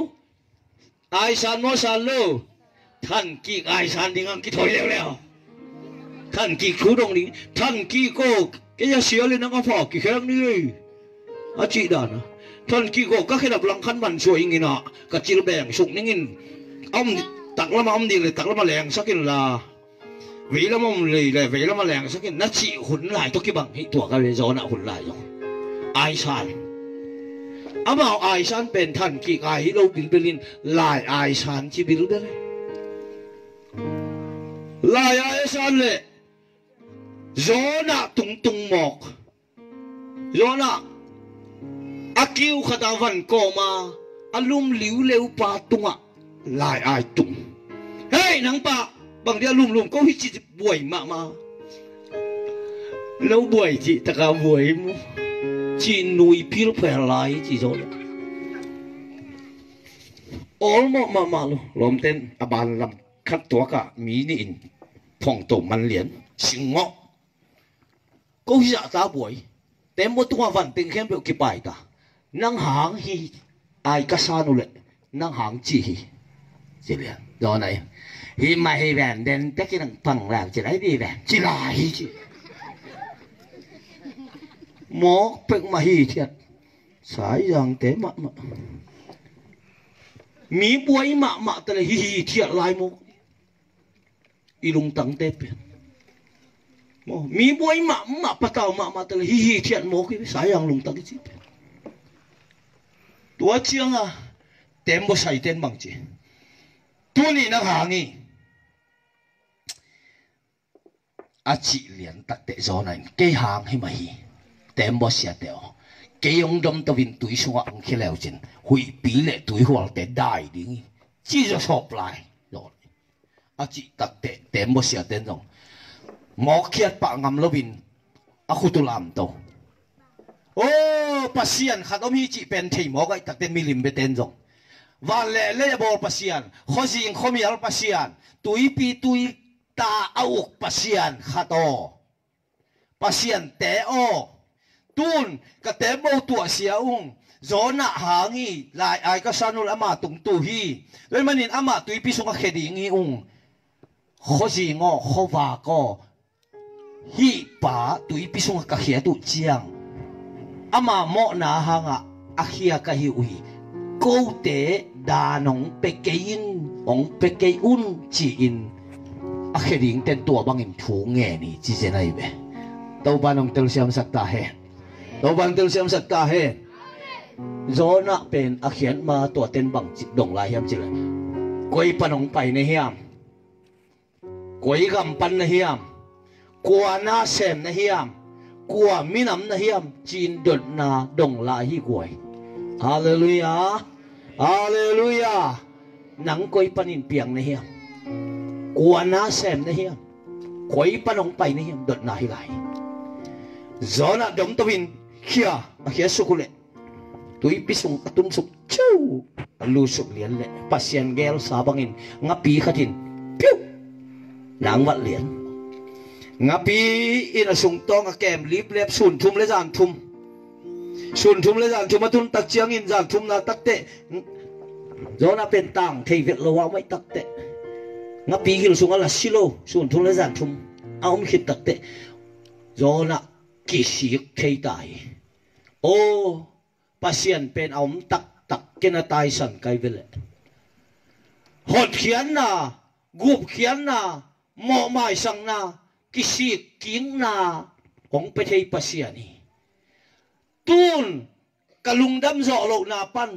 san lo than ki ai san ding ang ki thoi leoท่านกี่ครูตรงนี้ท่านกี่โก้แกจะเสียเลยนะก็พอกี่แข้งนี่เลยอาจีดานะท่านกี่โก้ก็แค่ดับลังคันบันช่วยงี้นะกับจิลแบ่งสุกนี่งินอ้อมตักแล้วมาอ้อมดีเลยตักแล้วมาแรงสักกินละวีแล้วมาเลยวีแล้วมาแรงสักกินนัดจีหุ่นหลายตัวกี่บังให้ตัวกันเลยโซนหุ่นหลายอยู่ไอชันอ้าวไอชันเป็นท่านกี่ไอฮิโรบิลเบลินลายไอชันที่บิลเบลินลายไอชันเลยzona tung mok zona akiu khadavan koma alum liu leu pa tunga lai ai tung hey nang pa bang dia lum ko hi chi buai ma lâu buai chi taka buai mu chi nui pil phe lai chi zona all ma lo lom ten aban lam khat to ka mi ni in phong to man lian sing ngo cô hi dạ ta buổi tem một tua văn tình khen biểu kịp bài ta năng hàng hi ai cả sao lệ năng hàng chỉ liền đó này hi mà hi vẹn đến tất cái bằng làm chỉ lấy đi vẹn chỉ là hi chỉ mó bệnh mà hi thiệt sái rằng thế mà mí buổi mà ta là hi thiệt lại một ilung tang te pe mi boy ma patao ma tel hi thian mo ki sayang lung tang chi tua chiang à tem bo sai ten bang chi tu ni na hangi a chi lian tak te zo này cái hàng hi mai tem bo sia teo cái ông dom tao vin túi xuống ăn khi leo trên hủy bí lệ túi hoàng te đại đi chỉ cho sọp lại rồi à chị tắc tệ tem một xia tên rồi mò kiệt bạ ngầm lâu vin à khu tu làm đâu ô pasian khát ông hi chị pen thầy mò cái tắc tên mi lim bê tên rồi và lệ lệ bò pasian khó gì khó mi al pasian túi pi túi ta au pasian khát o pasian té o tun ka te mo tua sia zona hangi lai ai ka sanul ama tung tu hi le manin ama tui pi sunga khedi ngi khoji ngo khowa ko hi pa tui pi sunga ka khia tu chiang ama mo na hanga akhia ka hi ui ko te da nong pe kein ong pe ke chi in a khedi ten tua bangin thu nge ni chi je nai be tau banong tel siam sakta he tau ban tel siam sakta he zona pen a khian ma to ten bang chi dong lai hiam chi le koi panong pai ne hiam koi gam pan na hiam kwa na sem na hiam kwa minam na hiam chin dot na dong lai hi koi hallelujah hallelujah nang koi panin piang na hiam kwa na sem na hiam koi panong pai na hiam dot na hi lai zona dom tawin khia a khia sukule tui pisung atum suk chu lusuk lian le pasien gel sabangin ngapi khatin piu nang wat lian ngapi in asung tong a kem lip lep sun thum le jan thum atun tak chiang in jan thum na tak te zona pen tang thei vet lo wa mai tak te ngapi gil sung ala silo sun thum le jan thum aum khit tak te zona kisik thei tai o pasien pen aum tak kena tai san kai vele hot khian na gup khian na mo mai sang na kisik king na ong pe thei pasien ni tun kalungdam zo lo na pan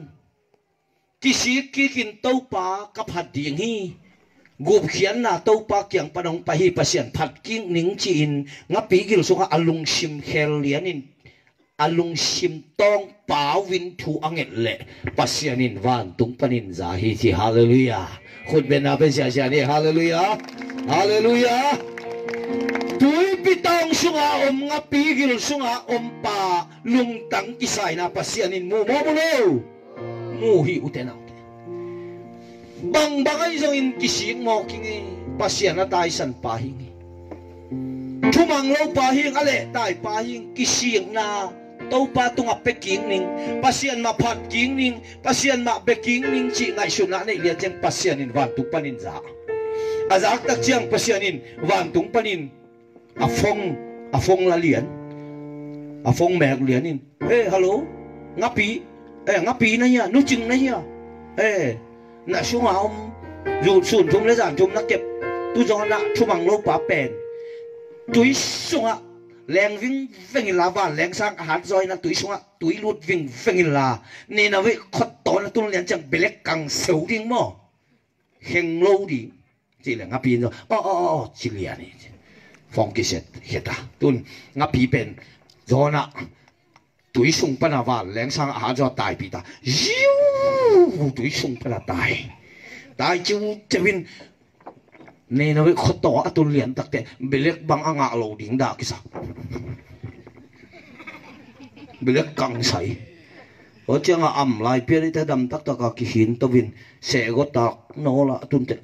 kisik kikin to pa ka phat ding hi gup khian na to pa kyang panong pa hi pasien phat king ning chi in ngapi gil suka alung sim khel lianin alung sim tong pau win thu anget le pasianin van tung panin za hi chi hallelujah khut ben na ben sia ni hallelujah hallelujah tui pitong sunga ngapi gil sunga pa lung tang kisai na pasianin mo mu hi utena bang bagay zong in kising mo kingi pasian na tai san pahing thumang lo pahing ale tai pahing kising na tau pa tunga peking ning pasian ma phat king ning pasian ma beking ning chi ngai suna nei lia cheng pasian in van tu panin za azak tak chiang pasian in van tung panin afong la lian afong mek lian in hello ngapi na ya nu ching na ya na sunga ru sun thum le jan thum na kep tu jong na thumang lo pa pen tui sunga leng ving veng la van leng sang hat zoi na tui sunga tui lut ving veng la ni na we khot to na tun lian chang belek kang seu ding mo heng lo di chỉ là ngapi no chỉ lian ni phong ki set heta tun ngapi pen zona tui sung pa na van leng sang hat zo tai pi ta tui sung pa na tai chu chevin nên nó khó tỏ tôi liền tắc tệ belek bang anga lo ding da kisa belek kang sai ở chăng am lai pia đi ta đâm tắc tắc cái hin tôi vin sẽ có tắc nó là tuân tệ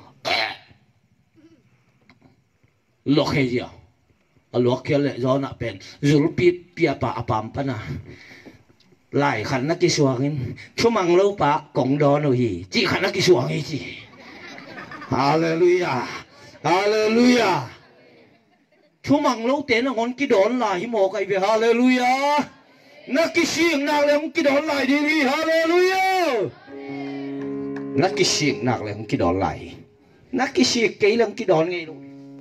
lo khe gì à lo khe lệ do nạ pen zul pia pa apam pa na lại khăn nó cái suang chú mang lâu pa cộng đó nó hi chỉ khăn nó cái suang hi chỉ hallelujah hallelujah chú mang lâu tên là ngon cái đón lại hi mò cái về hallelujah nó cái xiềng nào là cái đón lại đi hallelujah nó cái xiềng nào là cái đón lại nó cái xiềng cái là cái đón ngay luôn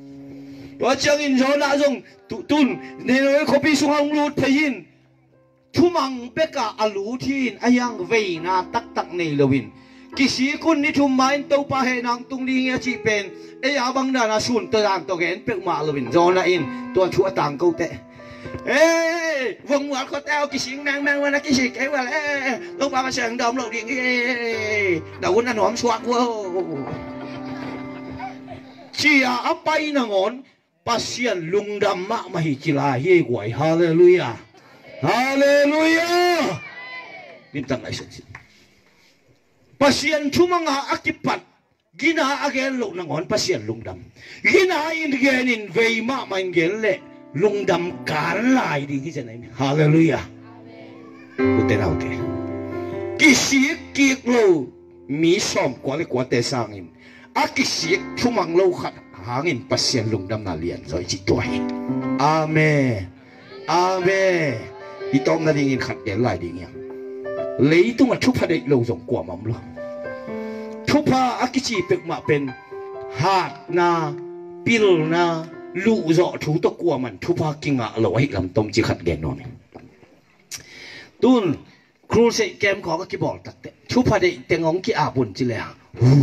我将因说那种顿你那可比上行路配音，出忙别个阿路天阿样为那tak你了win，其实คุณนี่ทุมาอินตัวป้าเฮนังตุงลิงยาจีเป็นยาบังดานาสุนตัวด่านตัวเห็นเป็กมา了winจอนะอินตัวชัวต่างกูเตะวงวัดเขาเต้ากิสิงแมงวันนักกิสิงแก่ว่าลูกป้ามาเสียงดอมหลอกดิ่งดาวนั่นหอมสวักว้าวเชียร์ไปนังอนปัสยันลุงดำมะมาหิจิลาเฮกวยฮาเลลูยาฮาเลลูยานี่ตั้งไหนสุดปัสยันชุมังหาอักิปัดกินาอาเกนลูกนังอนปัสยันลุงดำกินาอินเกนินเวมะมันเกนเล่ลุงดำการลายดีที่จะไหนฮาเลลูยาอุตเตนาโอเคกิสิกกิกโลมีสอมกว่าเลยกว่าแต่สร้างอินอากิสิกชุมังโลขัดหาเงินปัสยันลุงดำนาเลียนซอยจิตตัวอาเมอาเมอีต้องนั่นเองขัดแย้งลายดีเงี้ยเลยต้องมาชุบพระเดชโลส่งกว่ามั่มโลชุบพระอากิจิเป็กมาเป็นหาดนาปิลนาลูกจ่อถูตะกัวมันทุพากิงะเราให้ลำต้มจีขัดแกนนอนตุนครูเสกแกมขอก็กี่บอกตักเตทุพาได้แต่งงกี่อาบุญจีเลยอ่ะ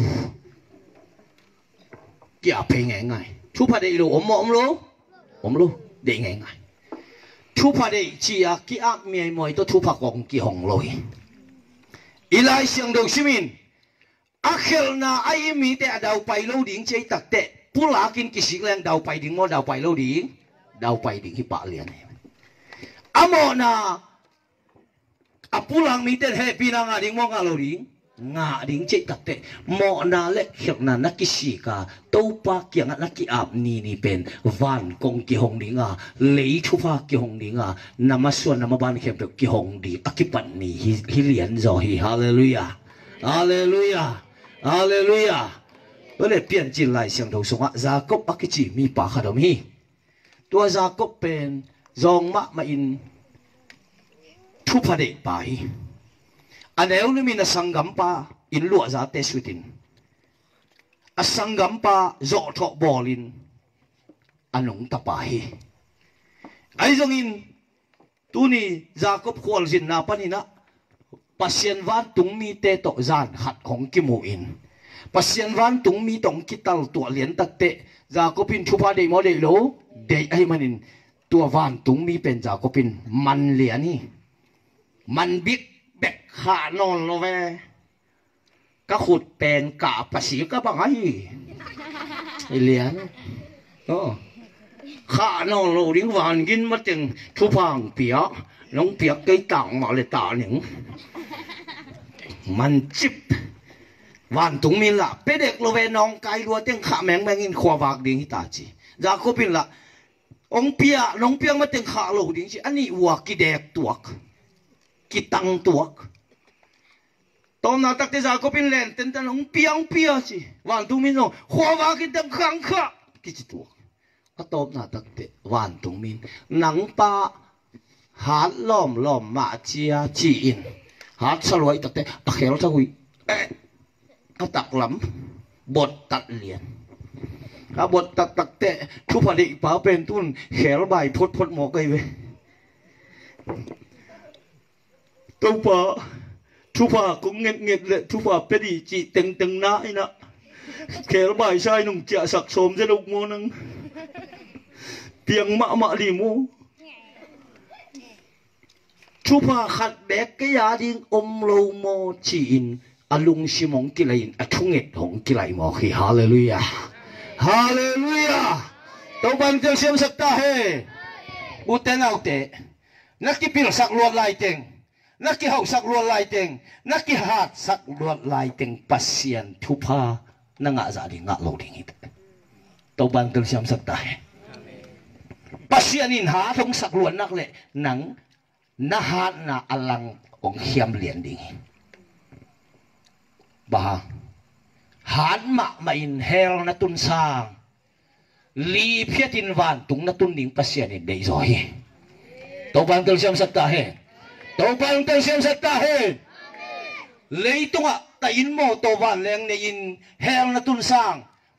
กี่อาเพงไงทุพาได้รู้อมรู้ได้ไงทุพาได้จีอากี่อาเมียมวยตัวทุพากองกี่หงลอยอีไลเสียงดูชิมินอาเคลนาไอมีแต่ดาวไปลู่ดิ่งใจตักเตผู้หลากินกิสิกแรงดาวไปดิ่งโมดาวไปลู่ดิ่งดาวไปดิ่งที่ป่าเลียนอโมนาผู้หลังมีแต่เฮปีนางาดิ่งโมงาลู่ดิ่งงาดิ่งใจตักเตโมนาเล็กเขียนนานักกิสิกาตัวปากเกี่ยงนักกิอาบนี่เป็นวันกงกิหงดิ่งเลยชุพากิหงดิ่งนามาส่วนนามาบ้านเขียนเป็นกิหงดิ่งอกิปันนี่ฮิเลียนจอฮีฮาเลลูยาฮาเลลูยาฮาเลลูยาก็เลยเปลี่ยนจิตไหลเสียงดาวสงฆ์จากบอักจิมีปากขดมีตัวจากบเป็นจงมะมาอินทุพเดไปอันเดียวนี่มีนสังกัมปะอินลัวจากเตสุตินสังกัมปะจอดทบอลินอันนงตาไปไอ้จงอินตัวนี้จากบควอลจินนาปนินะปัสยันวันตุงมีเตโตจานหัดของกิโมอินปัสยันวันตุงมีตองกิตัลตัวเหรียญตักเตะจากก็เป็นชุพาเดโมเดโลเดไอมันินตัววันตุงมีเป็นจากก็เป็นมันเหรียญนี่มันบิ๊กแบกขานอนโลเวก็ขุดเป็นกาปัสสีก็บังไอเหรียญขานอนโลดิ้งวันกินมาถึงชุพางเปียน้องเปียกไก่ต่างมาเลยตาหนึ่งมันจิบวันตุงมินละเป็นเด็กโลเวนองไกรัวเตียงขาแมงอินขวาบากดิ่งฮิตาจีจากก็เป็นละองเปียน้องเปียมาเตียงขาโลดิ่งจีอันนี้วัวกิเด็กตัวกิตังตัวตอนนั้นตักเตจากก็เป็นเลนเต็นแต่น้องเปียจีวันตุงมินน้องขวาบากิเตียงขังขากิจิตัวก็ตบนาตักเตวันตุงมินหนังปาหาล้อมมาเจียจีอินหาสลวยตักเตะเขียวทวีก็ตักหลำบทตัดเหรียญบทตักเตะทุพดิป่าเป็นตุนเขียวใบพดหมอกไอเว้ตัวป่าทุพาคงเงียบเลยทุพาเป็นดีจีตึงน้าไอ้นะเขียวใบใช่นุ่งเจ้าสักสมจะลุกโมนึงเพียงมะดีโมทุพาขัดแบกกยาดิ้งอมโลโมจีนอลุงชิมงกิเลนอทุ่งเอ็ดของกิเลนหมอคีฮาเลลูยาฮาเลลูยาตัวบันเตียวเสียมสักตาเฮอุตเตนเอาเตนักกิปิลสักลวดลายเต็งนักกิเฮาสักลวดลายเต็งนักกิหาดสักลวดลายเต็งปัสเซียนทุพานังอาจาริงะโลดิงิตตัวบันเตียวเสียมสักตาเฮปัสเซียนินหาทงสักลวดนักเละหนังนาหานาอลังองเขียมเหรียญดิ่งบ้าหันมาอินเฮลนัตุนสางลีเพียตินวันตุงนัตุนดิ่งปัสยานิเดย์ซอยตัวบังเตลเซียมสัตตาเฮตัวบังเตลเซียมสัตตาเฮเลยตุงะแต่อินโมตัววันแรงในอินเฮลนัตุนสาง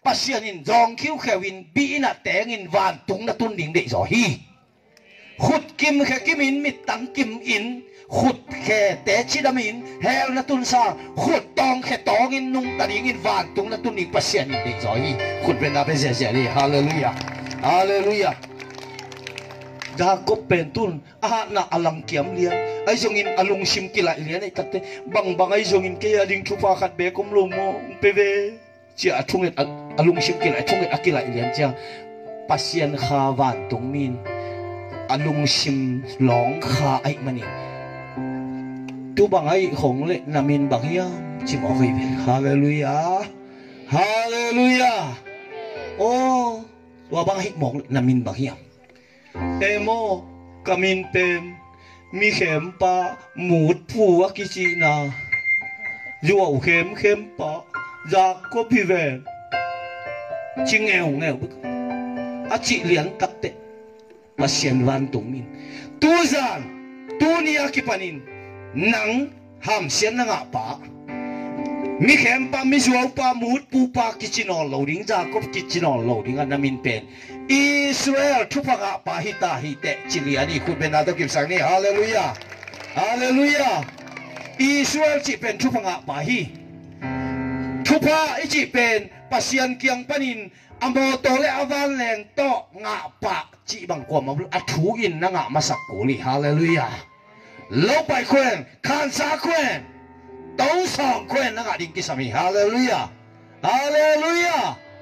ปัสยานินจองคิวแควินบีน่ะแต่งินวานตุงน่ะตุนดิ่งเดจอฮีขุดกิมแค่กิมินมิดตังกิมอินขุดแค่แต่ชิดามินเฮลน่ะตุนซาขุดตองแค่ตองอินนุ่งตัดงินวานตุงน่ะตุนดิ่งปัสยานินเดจอฮีขุดเป็นอะไรเสียๆเลยฮาเลลูยาฮาเลลูยาดากบเป็นตุนน่ะอลังเกียมเลียนไอ้จงอินอลุงชิมกิไลเลียนไอ้ตัดเตบางไอ้จงอินเกียดิงชุปาขัดเบกุมลมโมเปเวเจ้าทุ่งเอ็ดอลุงชิมกิไลทุ่งเอ็ดกิไลเลียนจ้าปัสยันข้าวานตรงมินอลุงชิมหลงข้าไอ้มันนี่ตัวบางไอ้ของเล่นามินบางอย่างจิมออกไปฮาเลลูยาฮาเลลูยาโอ้ตัวบางไอ้หมอกนามินบางอย่างเอโมกามินเป็นมีเข็มปะหมูดผัวกิจินาอยู่เอาเข็มปะจากก็พิเวณจิงเอวอาจิเลียนตักเตมาเชียนวันตรงมินตัวจานตัวนี้อากิปานินหนังห้ามเชียนนังอาปะมีเข็มปะมีจัวปะหมูดปูปะกิจินอลโลดิ้งจากก็กิจินอลโลดิ้งอันนั้นมินเป็นอิสราเอลทุกพังอาปะฮิตาฮิเตจิลีอันนี้คุณเป็นนาตกิบสังนี่ฮาเลลูยาฮาเลลูยาอิสราเอลจิเป็นทุกพังอาปะฮิทุกพะอิจิเป็นปัสยันเกียงปนินอโมโตเลอวันแรงโตงาปะจิบังกวมอัทูอินนังอามาสักกุลีฮาเลลูยาลบไปเควนคานซาเควนต้องสองเควนนังอาดิงกิสามีฮาเลลูยาฮาเลลูยา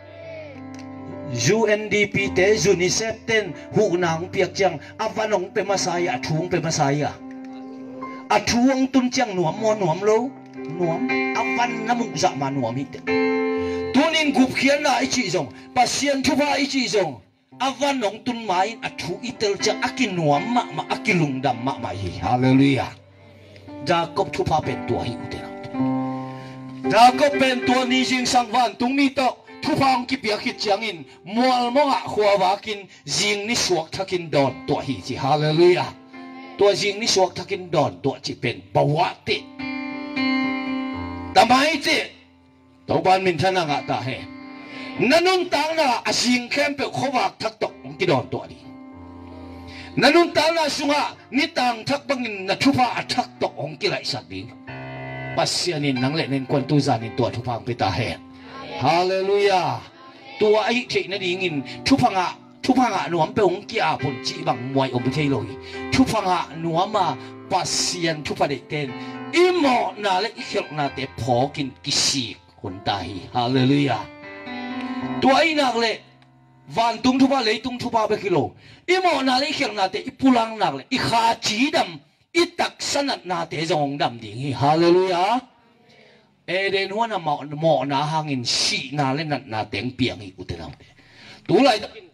UNDP เตจูนิเซปเตนหูนางเปียกจังอวันงเป็นมาสายทูงเป็นมาสายทูงตุนจังหนวมมอหนวมโลหนวมอวันน้ำมุกจะมาหนวมฮิตตัวนินกุบเขียนน่ะไอจีจงปัสยันทุบไอจีจงอวันงตุนไม้ทูอิเตลจังอากินหนวมมาอากิลุงดำมาฮิฮาเลลูยาจากบทุบเป็นตัวฮิอุเตนะจากบเป็นตัวนี้จิงสังวันตรงนี้โตทุพังกิเปียกิจยังอินมัวมองหัววากินจิงนิสวกทักินดอนตัวฮิจิฮาเลลูยาตัวจิงนิสวกทักินดอนตัวจิเป็นปวติทำไมจิตัวบ้านมินทนังอาตาเฮนันนุนตังนะอาจิงเข้มเป็นขวากทักตกกิดอนตัวนี้นันนุนตังนะสุงะนิตังทักบังอินนัทุพาทักตกองกิไลสัตว์นี้ปัสยานินนังเล่นควนตุจานินตัวทุพังไปตาเฮฮาเลลูยาตัวไอ้เทนั่นเองทุพังะหนวมเป็นองค์กีอาผลจีบังมวยอมเทโลยทุพังะหนวมมาปัสยันทุพเดเตนอิโมนาเล็กเขลนาเตพอกินกิสีคนตายฮาเลลูยาตัวไอ้นักเล่วันตุงทุพะเลยตุงทุพะเบกิโลอิโมนาเล็กเขลนาเตอิปุลังนักเล่อิขาจีดำอิตักสนัดนาเตจงดำดิ่งฮาเลลูยาเอเดนหัวน่ะหมอนาหางินสีนาเล่นนัดนาเต็งเปียงอีกุเตนตัวไรตะกิน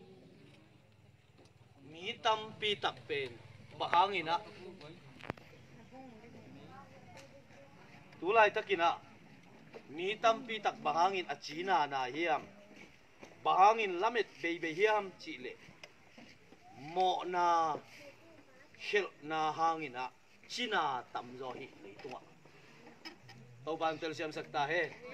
มีตั้มปีตักเป็นบะหางินนะตัวไรตะกินอ่ะมีตั้มปีตักบะหางินอจีนาเฮียมบะหางินละเม็ดเบยเฮียมจีเล่หมอนาเชลนาหางินอ่ะจีนาตั้มจอฮิเลยตัวเอาบางเตลเซียมสักตาเฮ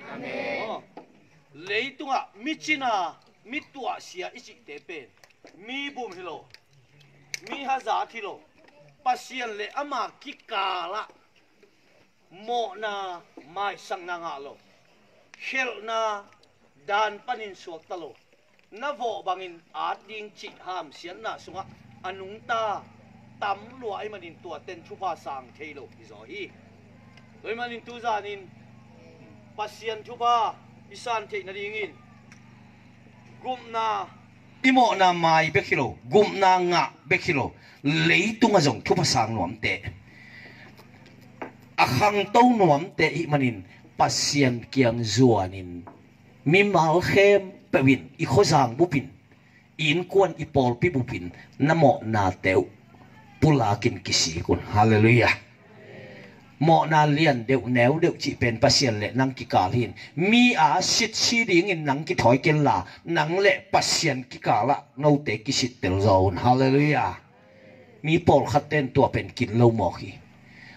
เลยตัวมิจินามิตัวเสียอิจิเตเป็นมีบุมฮิโลมีฮาซาทิโลปัสยันเลอามากิกาละโมนาไม่สังนางาโลเฮลนาดานปันินสวกตโลนาโวบางอินอาดดิงจิหามเสียนนาสุงะอนุงตาตำลัวไอมันอินตัวเต็นชุภาสังเทโลอิซอฮีโดยมันอินตูจานินปัสยันทุบาอิสานเทนดิ่งอินกุมนาอิโมนาไม้เบกิโลกุมนางะเบกิโลเลยตุงะจงทุบาสังหนวมเตะอาคังเต้าหนวมเตะอิมันอินปัสยันเกียงจวนินมีมาลเข้มเปวินอีโคจางบุปินอินกวนอีปอลปิบุปินน้ำโมนาเตวปุลากินกิสีกุนฮาเลลูยาหมอนาเลียนเดี๋ยวแนวเดี๋ยวจีเป็นปัสยันเละนังกิกาลินมีอาสิทธิ์ชีดิงินนังกิถอยเกลลานังเละปัสยันกิกาละเงาเตกิสิตเตลโซนฮาเลลูยามีปอลขัดเต้นตัวเป็นกินเหล้าหมอกีป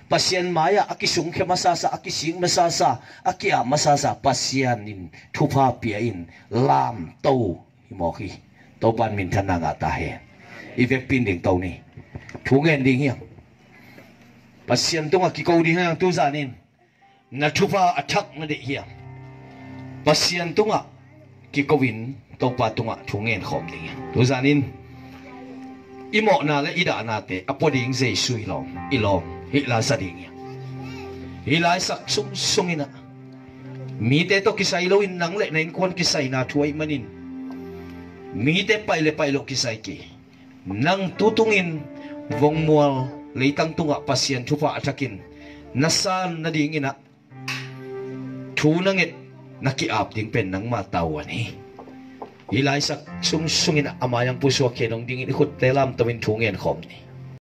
pasien maya akisung ke masasa akising masasa akia masasa pasianin thupa piain lam to himoki to ban min thana nga ta he ivek pin ding to ni thungen ding hiang pasien tung akiko ding hang tu zanin na thupa athak na de hiang pasien tunga kikowin to pa tunga thungen khom ding tu zanin imo na le ida na te apoding zai sui long ilong hila sading hila sak sung sungina mi te to kisai lo in nang le na in kon kisai na thuai manin mi te pailo kisai ki nang tutungin vong mual leitang tunga pasien thupa atakin nasan na ding ina thu nangit nakiap ding pen nang matawan hilai sak sung sungin amayang puso kenong dingin ikut telam tawin thungen khom ni